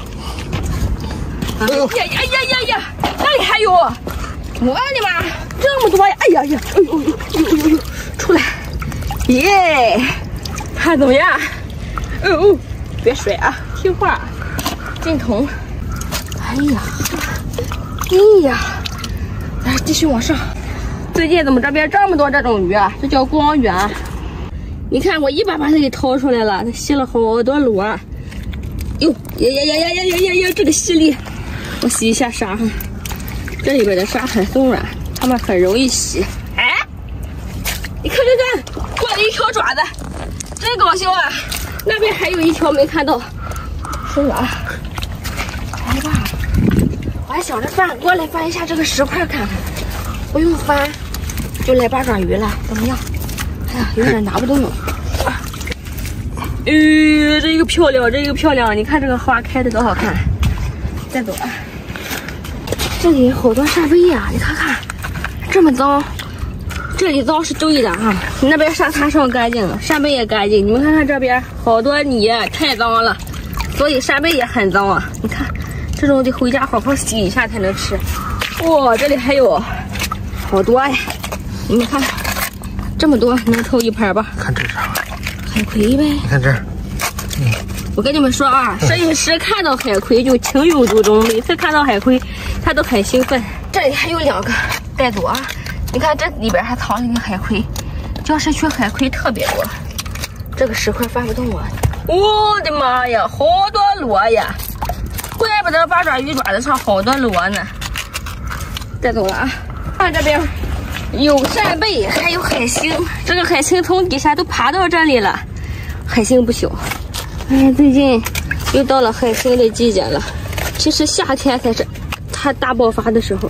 哎呀呀呀呀呀，那里还有！我的妈，这么多呀！哎呀呀，哎呦呦呦呦呦，出来！耶，看怎么样？哦哦，别甩啊，听话，进桶。哎呀，哎呀，来继续往上。最近怎么这边这么多这种鱼啊？这叫光鱼啊！你看我一把把它给掏出来了，它吸了好多螺。哟呀呀呀呀呀呀呀呀！这个吸力，我洗一下沙哈。这里边的沙很松软，它们很容易洗。哎，你看看看，过来一条爪子，真搞笑啊！那边还有一条没看到，松软。来吧，我还想着翻过来翻一下这个石块看看，不用翻就来八爪鱼了，怎么样？哎呀，有点拿不动。啊，呃，这个漂亮，这个漂亮，你看这个花开的多好看。再走啊。这里好多沙威呀，你看看，这么脏。这里脏是对的哈，你那边沙滩上干净，沙贝也干净。你们看看这边好多泥，太脏了，所以沙贝也很脏啊。你看，这种得回家好好洗一下才能吃。哇，这里还有好多呀！你们看，这么多能凑一盘吧？ 看这啥？ 海葵呗。 你看这儿。嗯。 我跟你们说啊，摄影师看到海葵就情有独钟，每次看到海葵，他都很兴奋。这里还有两个，带走啊！你看这里边还藏着一个海葵，礁石区海葵特别多。这个石块翻不动啊！我的妈呀，好多螺呀！怪不得八爪鱼爪子上好多螺呢。带走了啊！看这边有扇贝，还有海星。这个海星从底下都爬到这里了，海星不小。哎，最近又到了海星的季节了。其实夏天才是它大爆发的时候。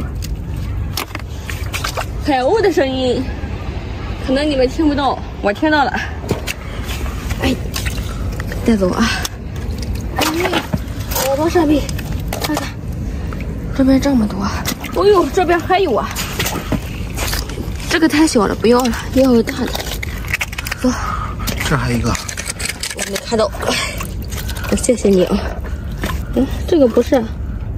海鸥的声音，可能你们听不到，我听到了。哎，带走啊！哎，好多扇贝，看看这边这么多。哦呦，这边还有啊！这个太小了，不要了，要个大的。走， 这还有一个。 我没看到，谢谢你啊。嗯，这个不是。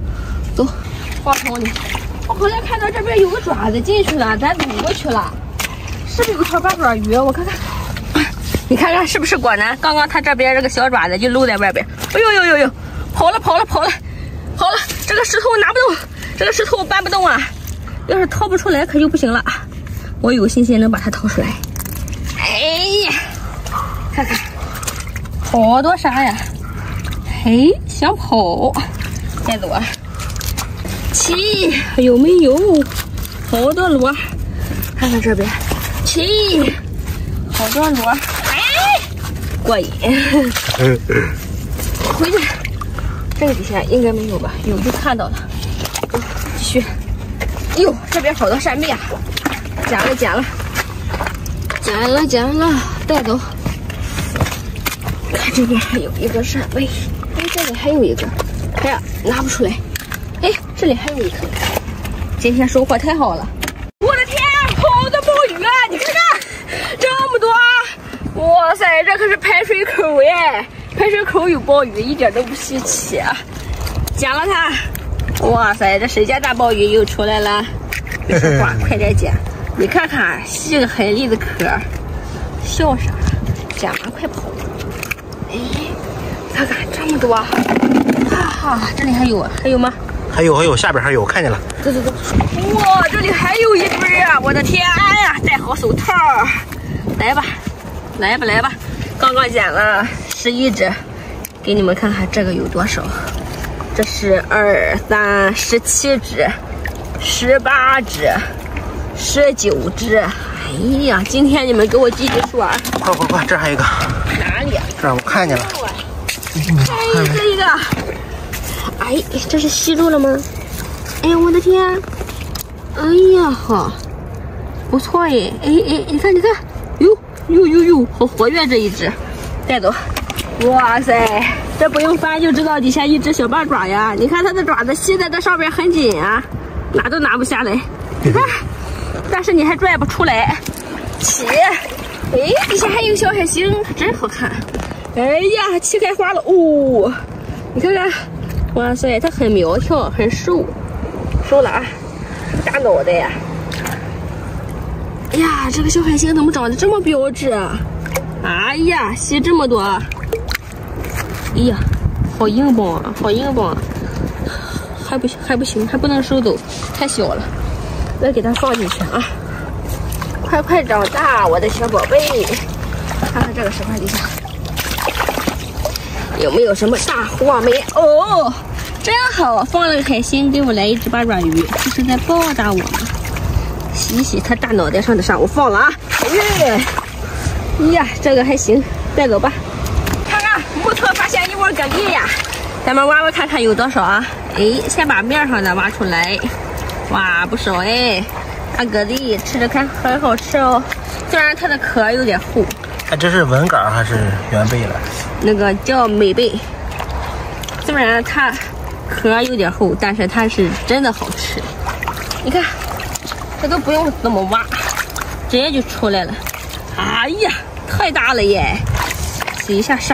走，放桶里。我好像看到这边有个爪子进去了，咱走过去了。 这里有条八爪鱼，我看看，你看看是不是果然？刚刚它这边这个小爪子就露在外边。哎呦呦呦呦，跑了跑了跑了跑了！这个石头拿不动，这个石头搬不动啊！要是掏不出来可就不行了。我有信心能把它掏出来。哎呀，看看，好多沙呀！嘿，想跑，带走啊！七，有没有？好多螺，看看这边，七，好多螺，哎，过瘾。回去，这个底下应该没有吧？有就看到了。继续。哟，这边好多扇贝啊！捡了捡了，捡了捡了，带走。看这边还有一个扇贝，哎，这里还有一个，哎呀，拿不出来。哎，这里还有一个。今天收获太好了！我的天，好多鲍鱼啊！你看看，这么多！哇塞，这可是排水口耶！排水口有鲍鱼，一点都不稀奇啊！捡了它！哇塞，这谁家大鲍鱼又出来了？别说话，快点捡！你看看，吸个海蛎子壳，笑啥？捡完快跑！哎，看看这么多！哈哈，这里还有，还有吗？ 还有还有，下边还有，看见了。 走走走！哇，这里还有一堆啊！我的天呀，戴好手套，来吧，来吧，来吧！刚刚捡了十一只，给你们看看这个有多少。这是二三十七只，十八只，十九只。哎呀，今天你们给我记记数啊！ 快快快，这还有一个。 哪里？ 这儿我看见了。 哎，这一个。哎，这是吸住了吗？哎呀，我的天！哎呀哈，不错耶！哎哎，你看你看，哟哟哟哟，好活跃这一只，带走。哇塞，这不用翻就知道底下一只小八爪呀！你看它的爪子吸在这上边很紧啊，拿都拿不下来。你看，但是你还拽不出来。起，哎，底下还有小海星，真好看。哎呀，气开花了哦！你看看。哇塞，它很苗条，很瘦，收了啊，大脑袋呀！哎呀，这个小海星怎么长得这么标致啊？哎呀，吸这么多！哎呀，好硬邦啊，好硬邦啊！还不行，还不行，还不能收走，太小了，再给它放进去啊！快快长大，我的小宝贝！看看这个石块底下。有没有什么大货没？哦，真好，放了个海星，给我来一只八爪鱼，这是在报答我吗？洗洗它大脑袋上的沙，我放了啊！哎呀，这个还行，带走吧。看看，目测发现一窝蛤蜊呀，咱们挖挖看看有多少啊？哎，先把面上的挖出来，哇，不少哎！大蛤蜊吃着看，很好吃哦，虽然它的壳有点厚。 哎，这是文蛤还是圆贝了？ 那个叫美贝，虽然它壳有点厚，但是它是真的好吃。你看，这都不用怎么挖，直接就出来了。哎呀，太大了耶！洗一下沙。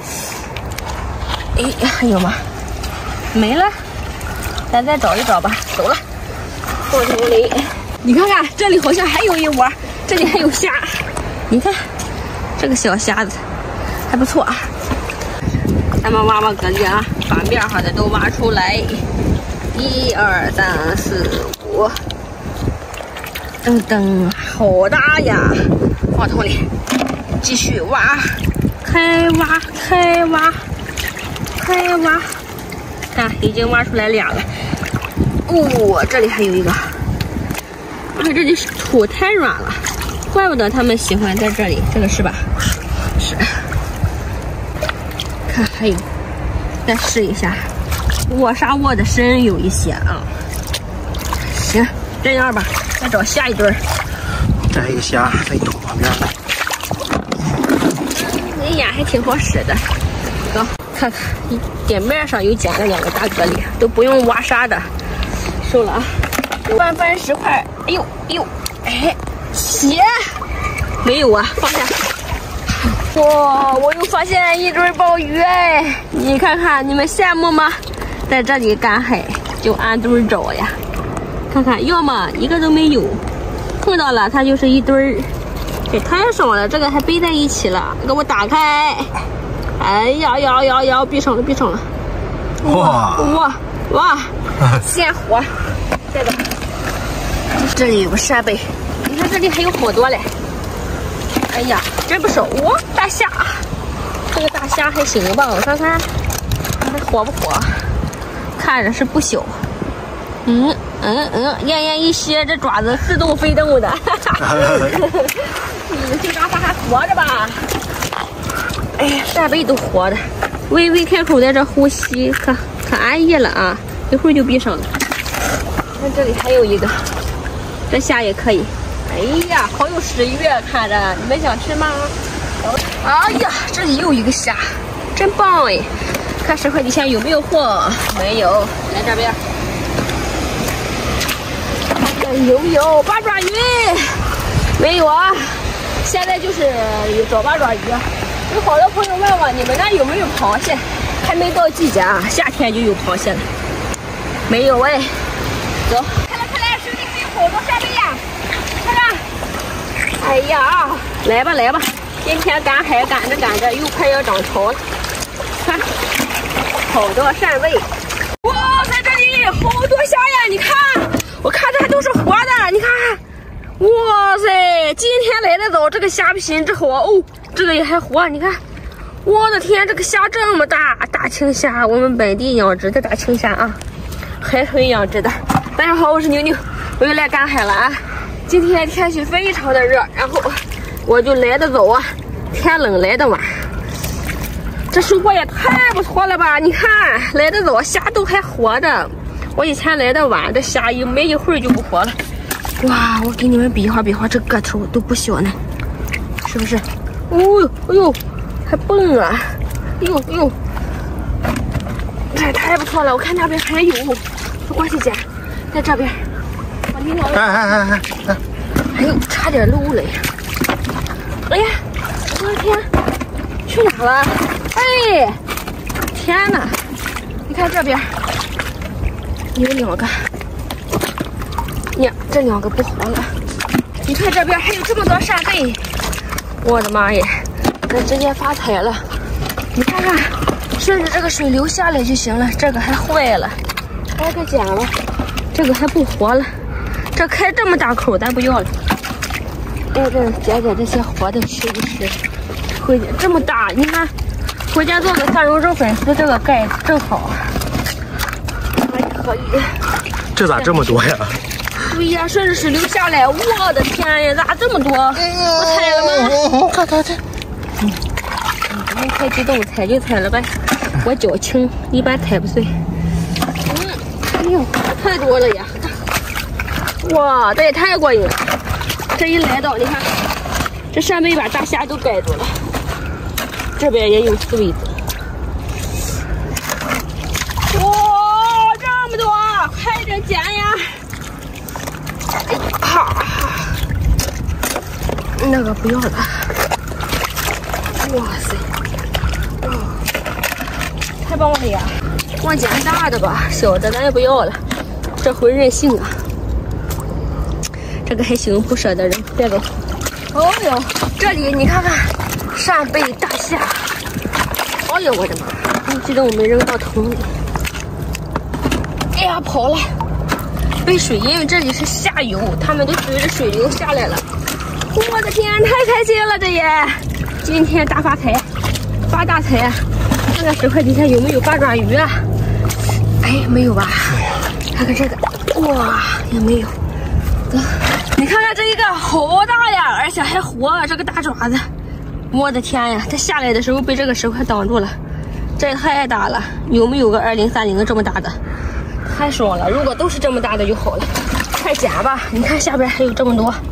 哎，还有吗？没了，咱再找一找吧。走了，过头里。你看看，这里好像还有一窝，这里还有虾。你看，这个小虾子还不错啊。咱们挖挖蛤蜊啊，把面上的都挖出来。一二三四五，噔噔，好大呀！放桶里，继续挖，开挖，开挖，开挖。看，已经挖出来俩了。哦，这里还有一个。啊，这里土太软了，怪不得他们喜欢在这里。这个是吧？是。看，还有，再试一下，握沙握的深有一些啊。行，这样吧，再找下一堆儿。 这还有虾在桶旁边呢。 哎呀，还挺好使的。走，看看，点面上又捡了两个大蛤蜊，都不用挖沙的，收了啊。翻翻石块，哎呦哎呦，哎，鞋没有啊，放下。哇，我又发现一堆鲍鱼哎！你看看，你们羡慕吗？在这里赶海就按堆找呀，看看，要么一个都没有，碰到了它就是一堆儿， 这太爽了，这个还背在一起了，给我打开。哎呀呀呀呀！闭上了，闭上了。 哇哇哇！鲜活，这个。这里有个扇贝，你看这里还有好多嘞。哎呀，真不少！哇，大虾，这个大虾还行吧？我看看，还活不活？看着是不小。嗯嗯嗯，奄奄一息，这爪子似动非动的。嗯，这嘎达还活着吧？哎呀，扇贝都活的，微微开口在这呼吸，可可安逸了啊！一会儿就闭上了。看这里还有一个，这虾也可以。哎呀，好有食欲，看着，你们想吃吗？哎呀，这里又一个虾，真棒哎！看十块底下有没有货？没有，来这边。看有没有八爪鱼？没有啊。现在就是找八爪鱼。有好多朋友问我，你们那有没有螃蟹？还没到季节啊，夏天就有螃蟹了。没有哎。走，看来看来，手里还有好多扇贝呀！看看。哎呀，来吧来吧，今天赶海赶着赶着，又快要涨潮了。看，好多扇贝。哇，在这里好多虾呀！你看，我看这还都是活的，你看。哇塞，今天来的早，这个虾品质好哦，这个也还活，你看。我的天，这个虾这么大，大青虾，我们本地养殖的大青虾啊，海豚养殖的。大家好，我是牛牛，我又来赶海了啊。今天天气非常的热，然后我就来的早啊，天冷来的晚。这收获也太不错了吧！你看，来的早，虾都还活着。我以前来的晚，这虾一没一会儿就不活了。哇，我给你们比划比划，这个头都不小呢，是不是？哦呦，哎呦，还蹦啊！哎呦哎呦，这也太不错了！我看那边还有，我过去捡，在这边。我听到了。 哎哎哎哎！ 哎呦，差点漏了呀！哎呀，我的天，去哪了？哎，天哪！你看这边有两个。呀，这两个不活了。你看这边还有这么多扇贝，我的妈呀，这直接发财了！你看看，顺着这个水流下来就行了。这个还坏了，挨个捡了。这个还不活了，这开这么大口，咱不要了。挨个捡捡这些活的吃一吃。回家这么大，你看，回家做个蒜蓉肉粉丝，这个盖子正好。还可以。 这咋这么多呀？ 对呀，顺着水流下来，我的天呀，咋这么多？我踩了吗？ 看看这， 嗯，不用太激动，踩就踩了呗。我脚轻，一般踩不碎。嗯，哎呦，太多了呀！哇，这也太过瘾了！这一来到，你看，这扇贝把大虾都盖住了。这边也有刺猬子。哇，这么多，快点捡呀！哈，那个不要了。哇塞，哦，太棒了呀！我捡大的吧，小的咱也不要了，这回任性啊。这个还行，不舍得扔，别走。哦呦，这里你看看，扇贝、大虾。哎呦我的妈！真激动，没扔到桶里。哎呀，跑了。被水，因为这里是下游，他们都随着水流下来了。我的天，太开心了，这也！今天大发财，发大财！看看十块底下有没有八爪鱼啊？哎，没有吧？看看这个，哇，也没有。走，你看看这一个好大呀，而且还活，这个大爪子。我的天呀，它下来的时候被这个石块挡住了，这也太大了。有没有个二零三零这么大的？太爽了！如果都是这么大的就好了，快捡吧！你看下边还有这么多。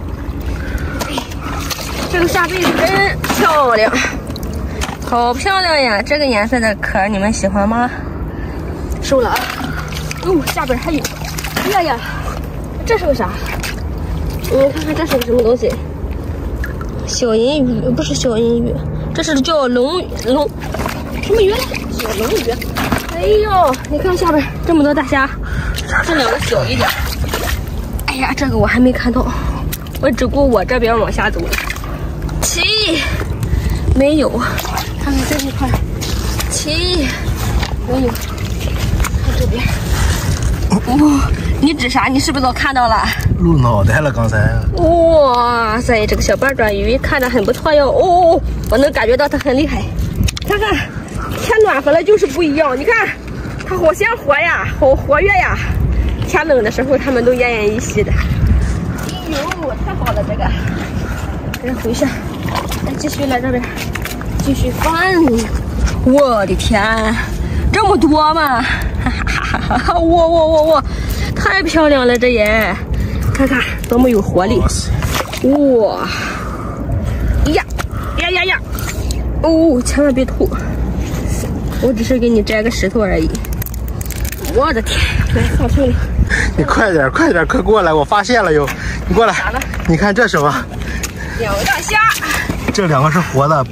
这个下贝真漂亮，好漂亮呀！这个颜色的壳你们喜欢吗？收了啊！哦，下边还有。哎呀呀，这是个啥？你看看这是个什么东西？小银鱼不是小银鱼，这是叫龙龙什么鱼来？小龙鱼。哎呦，你看下边这么多大虾，这两个小一点。哎呀，这个我还没看到，我只顾我这边往下走了。 七，没有。看看这一块，七，没有。看这边，哦，你指啥？你是不是都看到了？ 露脑袋了，刚才。 哇塞，这个小八爪鱼看着很不错哟。哦，我能感觉到它很厉害。看看，天暖和了就是不一样。你看，它好鲜活呀，好活跃呀。天冷的时候，它们都奄奄一息的。哎呦，太好了，这个。再回去，再继续来这边，继续翻。我的天，这么多吗？哈哈哈哈！哇哇哇哇，太漂亮了，这也。看看多么有活力！哇呀呀呀呀！哦，千万别吐！我只是给你摘个石头而已。我的天，来放手里！ 你快点，快点，快过来！我发现了哟！你过来！ 啥呢？ 你看这什么？ 两个大虾。 这两个是活的。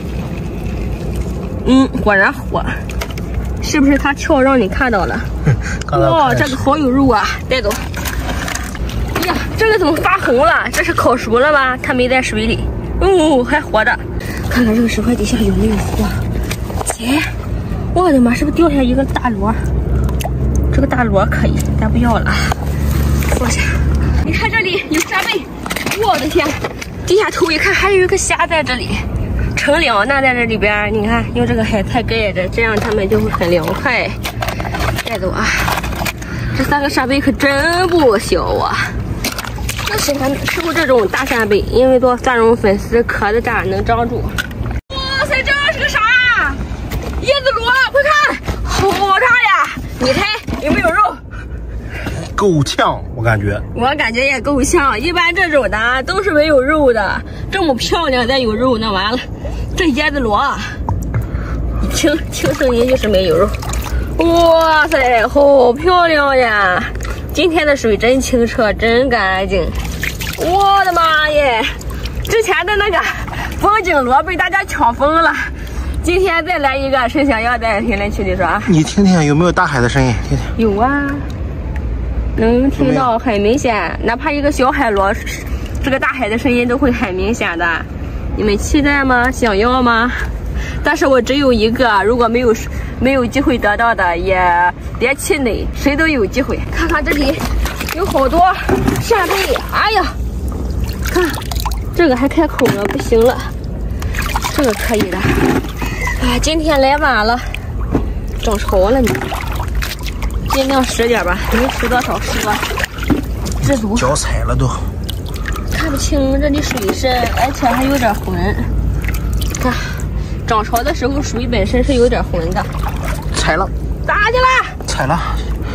嗯，果然活。是不是它跳让你看到了？哇，这个好有肉啊！带走。呀，这个怎么发红了？这是烤熟了吧？它没在水里，哦，还活着。看看这个石块底下有没有活。切，我的妈，是不是掉下一个大螺？这个大螺可以，咱不要了，放下。你看这里有沙贝，我的天！低下头一看，还有一个虾在这里，盛两那在这里边。你看，用这个海菜盖着，这样它们就会很凉快。带走啊！这三个沙贝可真不小啊！我喜欢吃过这种大扇贝，因为做蒜蓉粉丝壳子大，能张住。哇塞，这是个啥？椰子螺，快看，好大呀！你猜有没有肉？ 够呛，我感觉。 我感觉也够呛。一般这种的都是没有肉的，这么漂亮再有肉，那完了。这椰子螺，一听听声音就是没有肉。哇塞，好漂亮呀！今天的水真清澈，真干净。我的妈耶！之前的那个风景螺被大家抢疯了，今天再来一个，谁想要在评论区里说啊？ 你听听有没有大海的声音？听听。 有啊，能听到很明显，哪怕一个小海螺，这个大海的声音都会很明显的。你们期待吗？想要吗？但是我只有一个，如果没有没有机会得到的，也别气馁，谁都有机会。看看这里有好多扇贝，哎呀，看这个还开口了，不行了，这个可以的。啊，今天来晚了，涨潮了你，尽量拾点吧，能拾多少拾多少。知足。 脚踩了都， 看不清这里水深，而且还有点浑。看。涨潮的时候，水本身是有点浑的。 踩了， 咋的啦？ 踩了，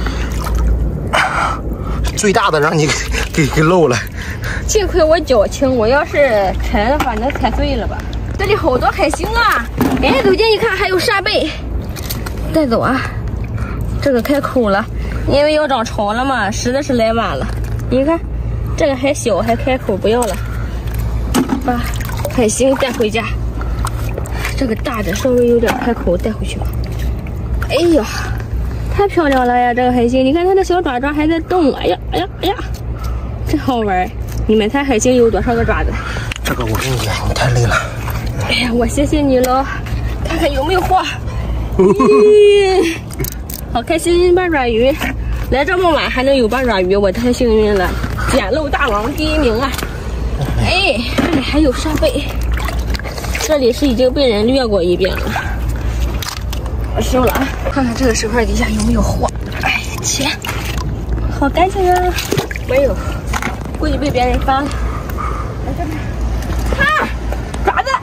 最大的让你给给漏了。 幸亏我脚轻，我要是沉的话，能踩碎了吧？这里好多海星啊！哎，走近一看，还有扇贝，带走啊！这个开口了，因为要涨潮了嘛，实在是来晚了。你看，这个还小，还开口，不要了，把海星带回家。这个大的稍微有点开口，带回去吧。哎呀，太漂亮了呀！这个海星，你看它的小爪爪还在动。哎呀，哎呀，哎呀，真好玩！你们猜海星有多少个爪子？ 这个我跟你讲，我太累了。 哎呀，我谢谢你了。看看有没有货。咦，好开心！八爪鱼，来这么晚还能有八爪鱼，我太幸运了。捡漏大王第一名啊！哎，这里还有扇贝。这里是已经被人掠过一遍了，我收了啊！看看这个石块底下有没有货。哎呀，切，好干净啊！没有，估计被别人翻了。来这边，看爪子，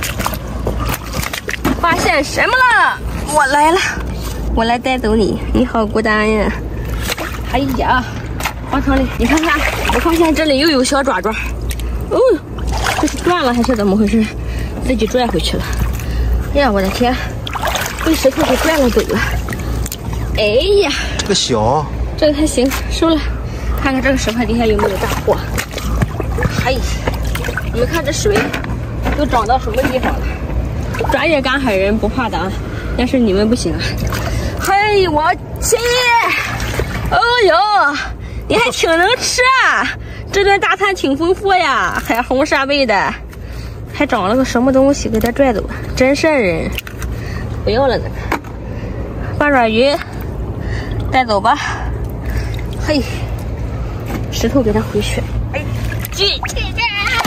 发现什么了？我来了，我来带走你，你好孤单呀！哎呀，往场里，你看看，我发现这里又有小爪爪。哦，这是断了还是怎么回事？自己拽回去了。哎呀，我的天，被石头给拽了走了。哎呀， 这个小， 这个还行，收了。看看这个石块底下有没有大货。嘿，你们看这水都涨到什么地方了？专业赶海人不怕的，但是你们不行啊。嘿，我去！哦呦，你还挺能吃啊！这顿大餐挺丰富呀，海红扇贝的。 还长了个什么东西，给它拽走吧。真瘆人，不要了那个八爪鱼，带走吧。嘿，石头给它回去。哎，去去去！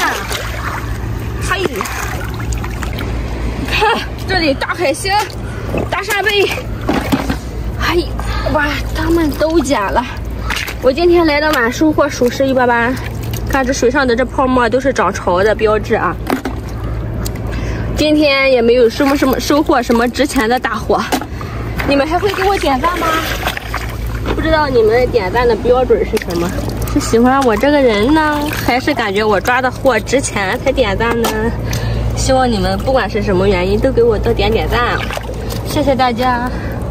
嘿，看这里大海星、大扇贝，嘿，哇，它们都捡了。我今天来的晚，收获属实一般般。看这水上的这泡沫都是涨潮的标志啊。今天也没有什么什么收获什么值钱的大货。你们还会给我点赞吗？不知道你们点赞的标准是什么？是喜欢我这个人呢，还是感觉我抓的货值钱才点赞呢？希望你们不管是什么原因，都给我多点点赞，谢谢大家。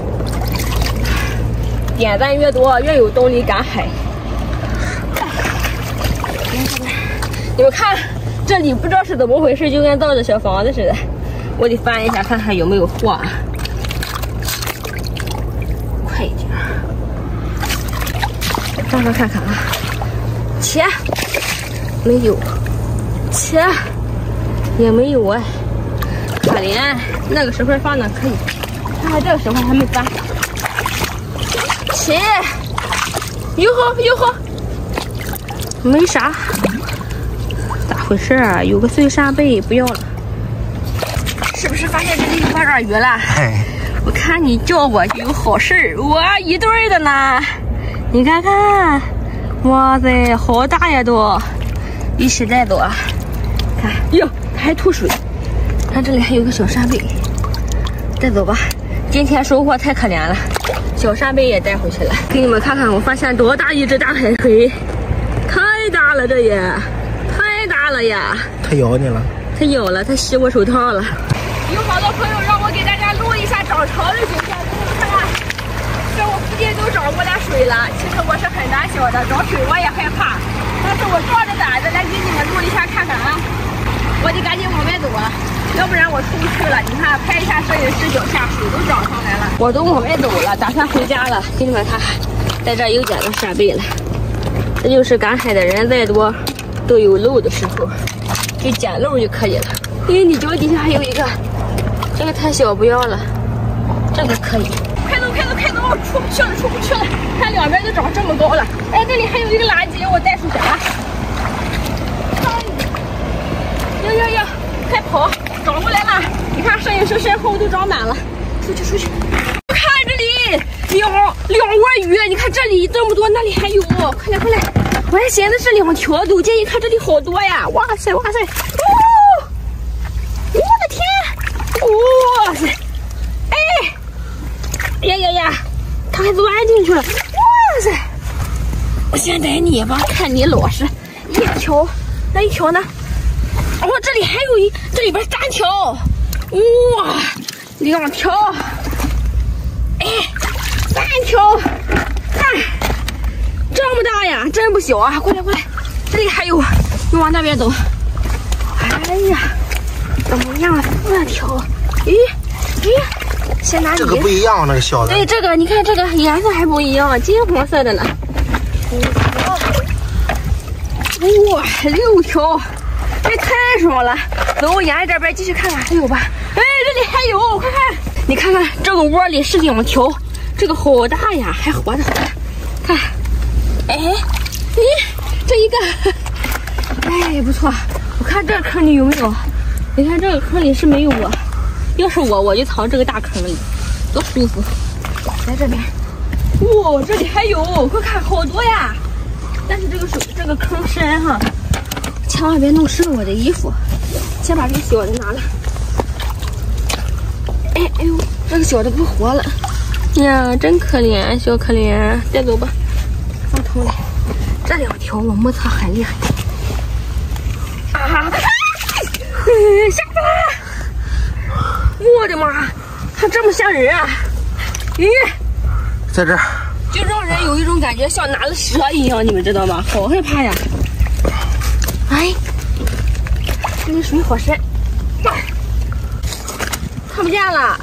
点赞越多，越有动力赶海。你们看，这里不知道是怎么回事，就跟造的小房子似的。我得翻一下，看看有没有货。快一点，翻翻看看啊！钱没有，钱也没有哎，可怜。那个时候放的可以，看看这个时候还没翻。钱，哟呵哟呵，没啥。咋回事啊？有个碎扇贝不要了，是不是发现这里有八爪鱼了？ 哎， 我看你叫我就有好事儿，哇，一对的呢！你看看，哇塞，好大呀都，一起带走啊！看哟，它还吐水。看这里还有个小扇贝，带走吧。今天收获太可怜了，小扇贝也带回去了。给你们看看，我发现多大一只大海葵，太大了，这也。太大了呀！ 它咬你了？ 它咬了，它吸我手套了。有好多朋友让我给大家录一下涨潮的景象，给你们看看，这我附近都涨过来水了。其实我是很胆小的，涨水我也害怕，但是我壮着胆子来给你们录一下看看啊！我得赶紧往外走啊，要不然我出不去了。你看，拍一下摄影师脚下，水都涨上来了。我都往外走了，打算回家了。给你们看，在这又捡到扇贝了。这就是赶海的人再多都有漏的时候，就捡漏就可以了。因为你脚底下还有一个，这个太小不要了，这个可以。快走快走快走，出不去了出不去了！看两边都长这么高了。哎，这里还有一个垃圾，我带出去了。呀呀呀！快跑，长过来了！你看摄影师身后都长满了，出去出去！看这里两两窝鱼，你看这里这么多，那里还有，快来快来！我还寻思是两条，都建议看这里好多呀！哇塞哇塞！哦，我的天！哇塞！哎，呀呀呀！它还钻进去了！哇塞！我先逮你吧，看你老实。一条，那一条呢？哦，这里还有一，这里边三条。哇，两条。哎，三条。看。这么大呀，真不小啊！过来过来，这里还有，你往那边走。哎呀，怎么样？四条。咦咦，先拿你。 这个不一样，那个小的。 对，这个你看，这个颜色还不一样，金黄色的呢。哇，六条，这太少了。走，沿着这边继续看看还有吧。哎，这里还有，快看，你看看这个窝里是两条，这个好大呀，还活着，看。哎，咦，这一个，哎，不错。我看这个坑里有没有？你看这个坑里是没有我。要是我，我就藏这个大坑里，多舒服。在这边，哇，这里还有，快看，好多呀！但是这个水，这个坑深哈，千万别弄湿了我的衣服。先把这个小的拿了。哎哎呦，这个小的不活了呀，真可怜，小可怜，带走吧。放桶里，这两条我目测很厉害啊！吓死了！我的妈，它这么吓人啊！咦， 在这儿， 就让人有一种感觉像拿了蛇一样，你们知道吗？好害怕呀！哎，这里水好深，看不见了！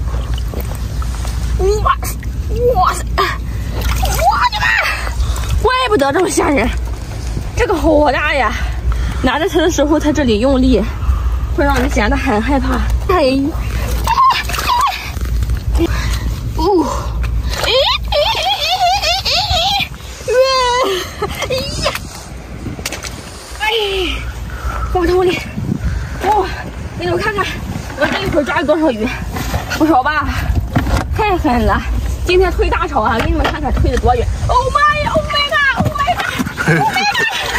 哇哇塞！我的妈！怪不得这么吓人，这个好大呀！拿着它的时候，它这里用力， 会让你显得很害怕。哎，哦，哎哎哎哎哎呀，哎，往头里，哦，给你们看看，我这一会儿抓了多少鱼，不少吧？太狠了！今天推大潮啊，给你们看看推的多远。Oh my god! Oh my god! Oh my god! Oh my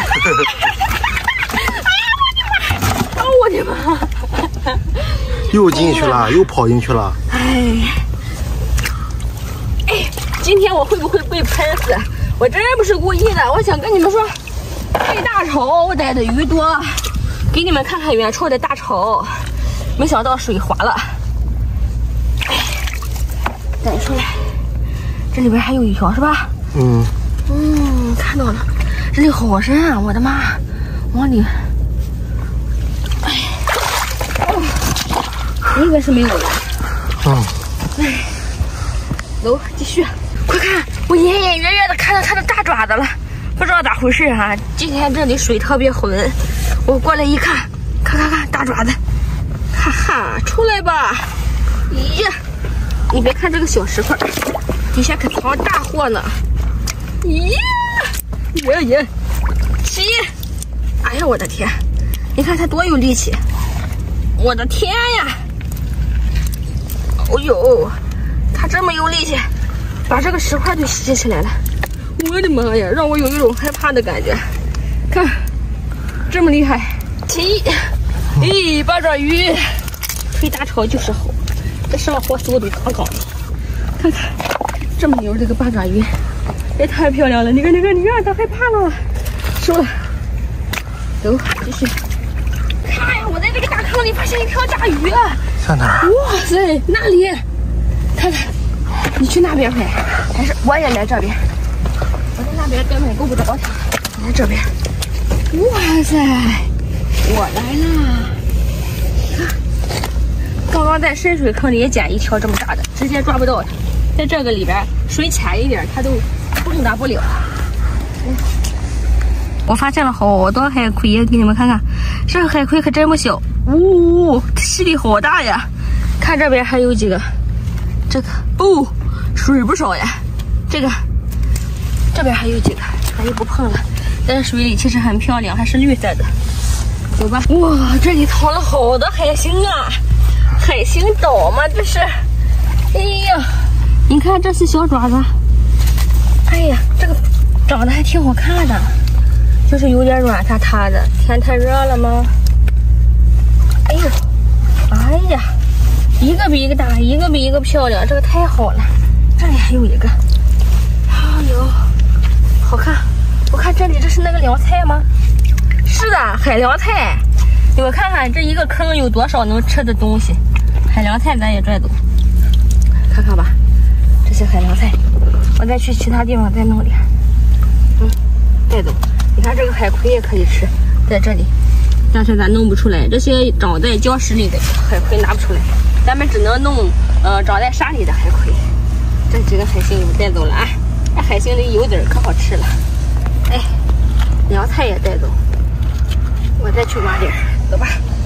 god! 哎呀，我的妈！哦，我的妈！ 又进去了，又跑进去了。 哎，哎，今天我会不会被喷死？我真不是故意的，我想跟你们说，推大潮我逮的鱼多，给你们看看远处的大潮，没想到水滑了，哎，逮出来，这里边还有一条是吧？ 嗯嗯，看到了，这里好深啊！我的妈，往里，哎，哦，应该是没有了。 嗯， 哎，走，继续，快看，我隐隐约约的看到它的大爪子了，不知道咋回事啊！今天这里水特别浑，我过来一看，看看看大爪子，哈哈，出来吧！咦呀，你别看这个小石块，底下可藏大货呢！咦呀，呀呀，吸！哎呀，我的天，你看它多有力气！我的天呀！哦呦，它这么有力气，把这个石块就吸起来了！我的妈呀，让我有一种害怕的感觉。看，这么厉害！吸！咦，八爪鱼，推大潮就是好，这上货速度可高了。看看，这么牛的一个八爪鱼，也太漂亮了！你看，你看，你看，它害怕了，收了。走，继续。看呀，我在这个大坑里发现一条大鱼。 在哪儿？ 哇塞，那里，看看，你去那边拍，还是我也来这边？我在那边根本够不着它，我来这边。哇塞，我来啦！看，刚刚在深水坑里也捡一条这么大的，直接抓不到它。在这个里边，水浅一点，它都蹦跶不了。嗯，我发现了好多海葵，给你们看看，这个海葵可真不小。哦，吸力好大呀！看这边还有几个，这个哦，水不少呀。这个这边还有几个，咱就不碰了。在水里其实很漂亮，还是绿色的。走吧。哇，这里藏了好多海星啊！海星岛吗？这是。哎呀，你看这是小爪子。哎呀，这个长得还挺好看的，就是有点软塌塌的。天太热了吗？哎呦，哎呀，一个比一个大，一个比一个漂亮，这个太好了。这里还有一个，哎呦，好看！我看这里这是那个凉菜吗？是的，海凉菜。你们看看这一个坑有多少能吃的东西，海凉菜咱也拽走，看看吧，这些海凉菜，我再去其他地方再弄点，嗯，带走。你看这个海葵也可以吃，在这里。但是咱弄不出来，这些长在礁石里的海葵拿不出来，咱们只能弄呃长在沙里的海葵。这几个海星我带走了啊，这海星里有籽儿可好吃了。哎，凉菜也带走，我再去挖点，走吧。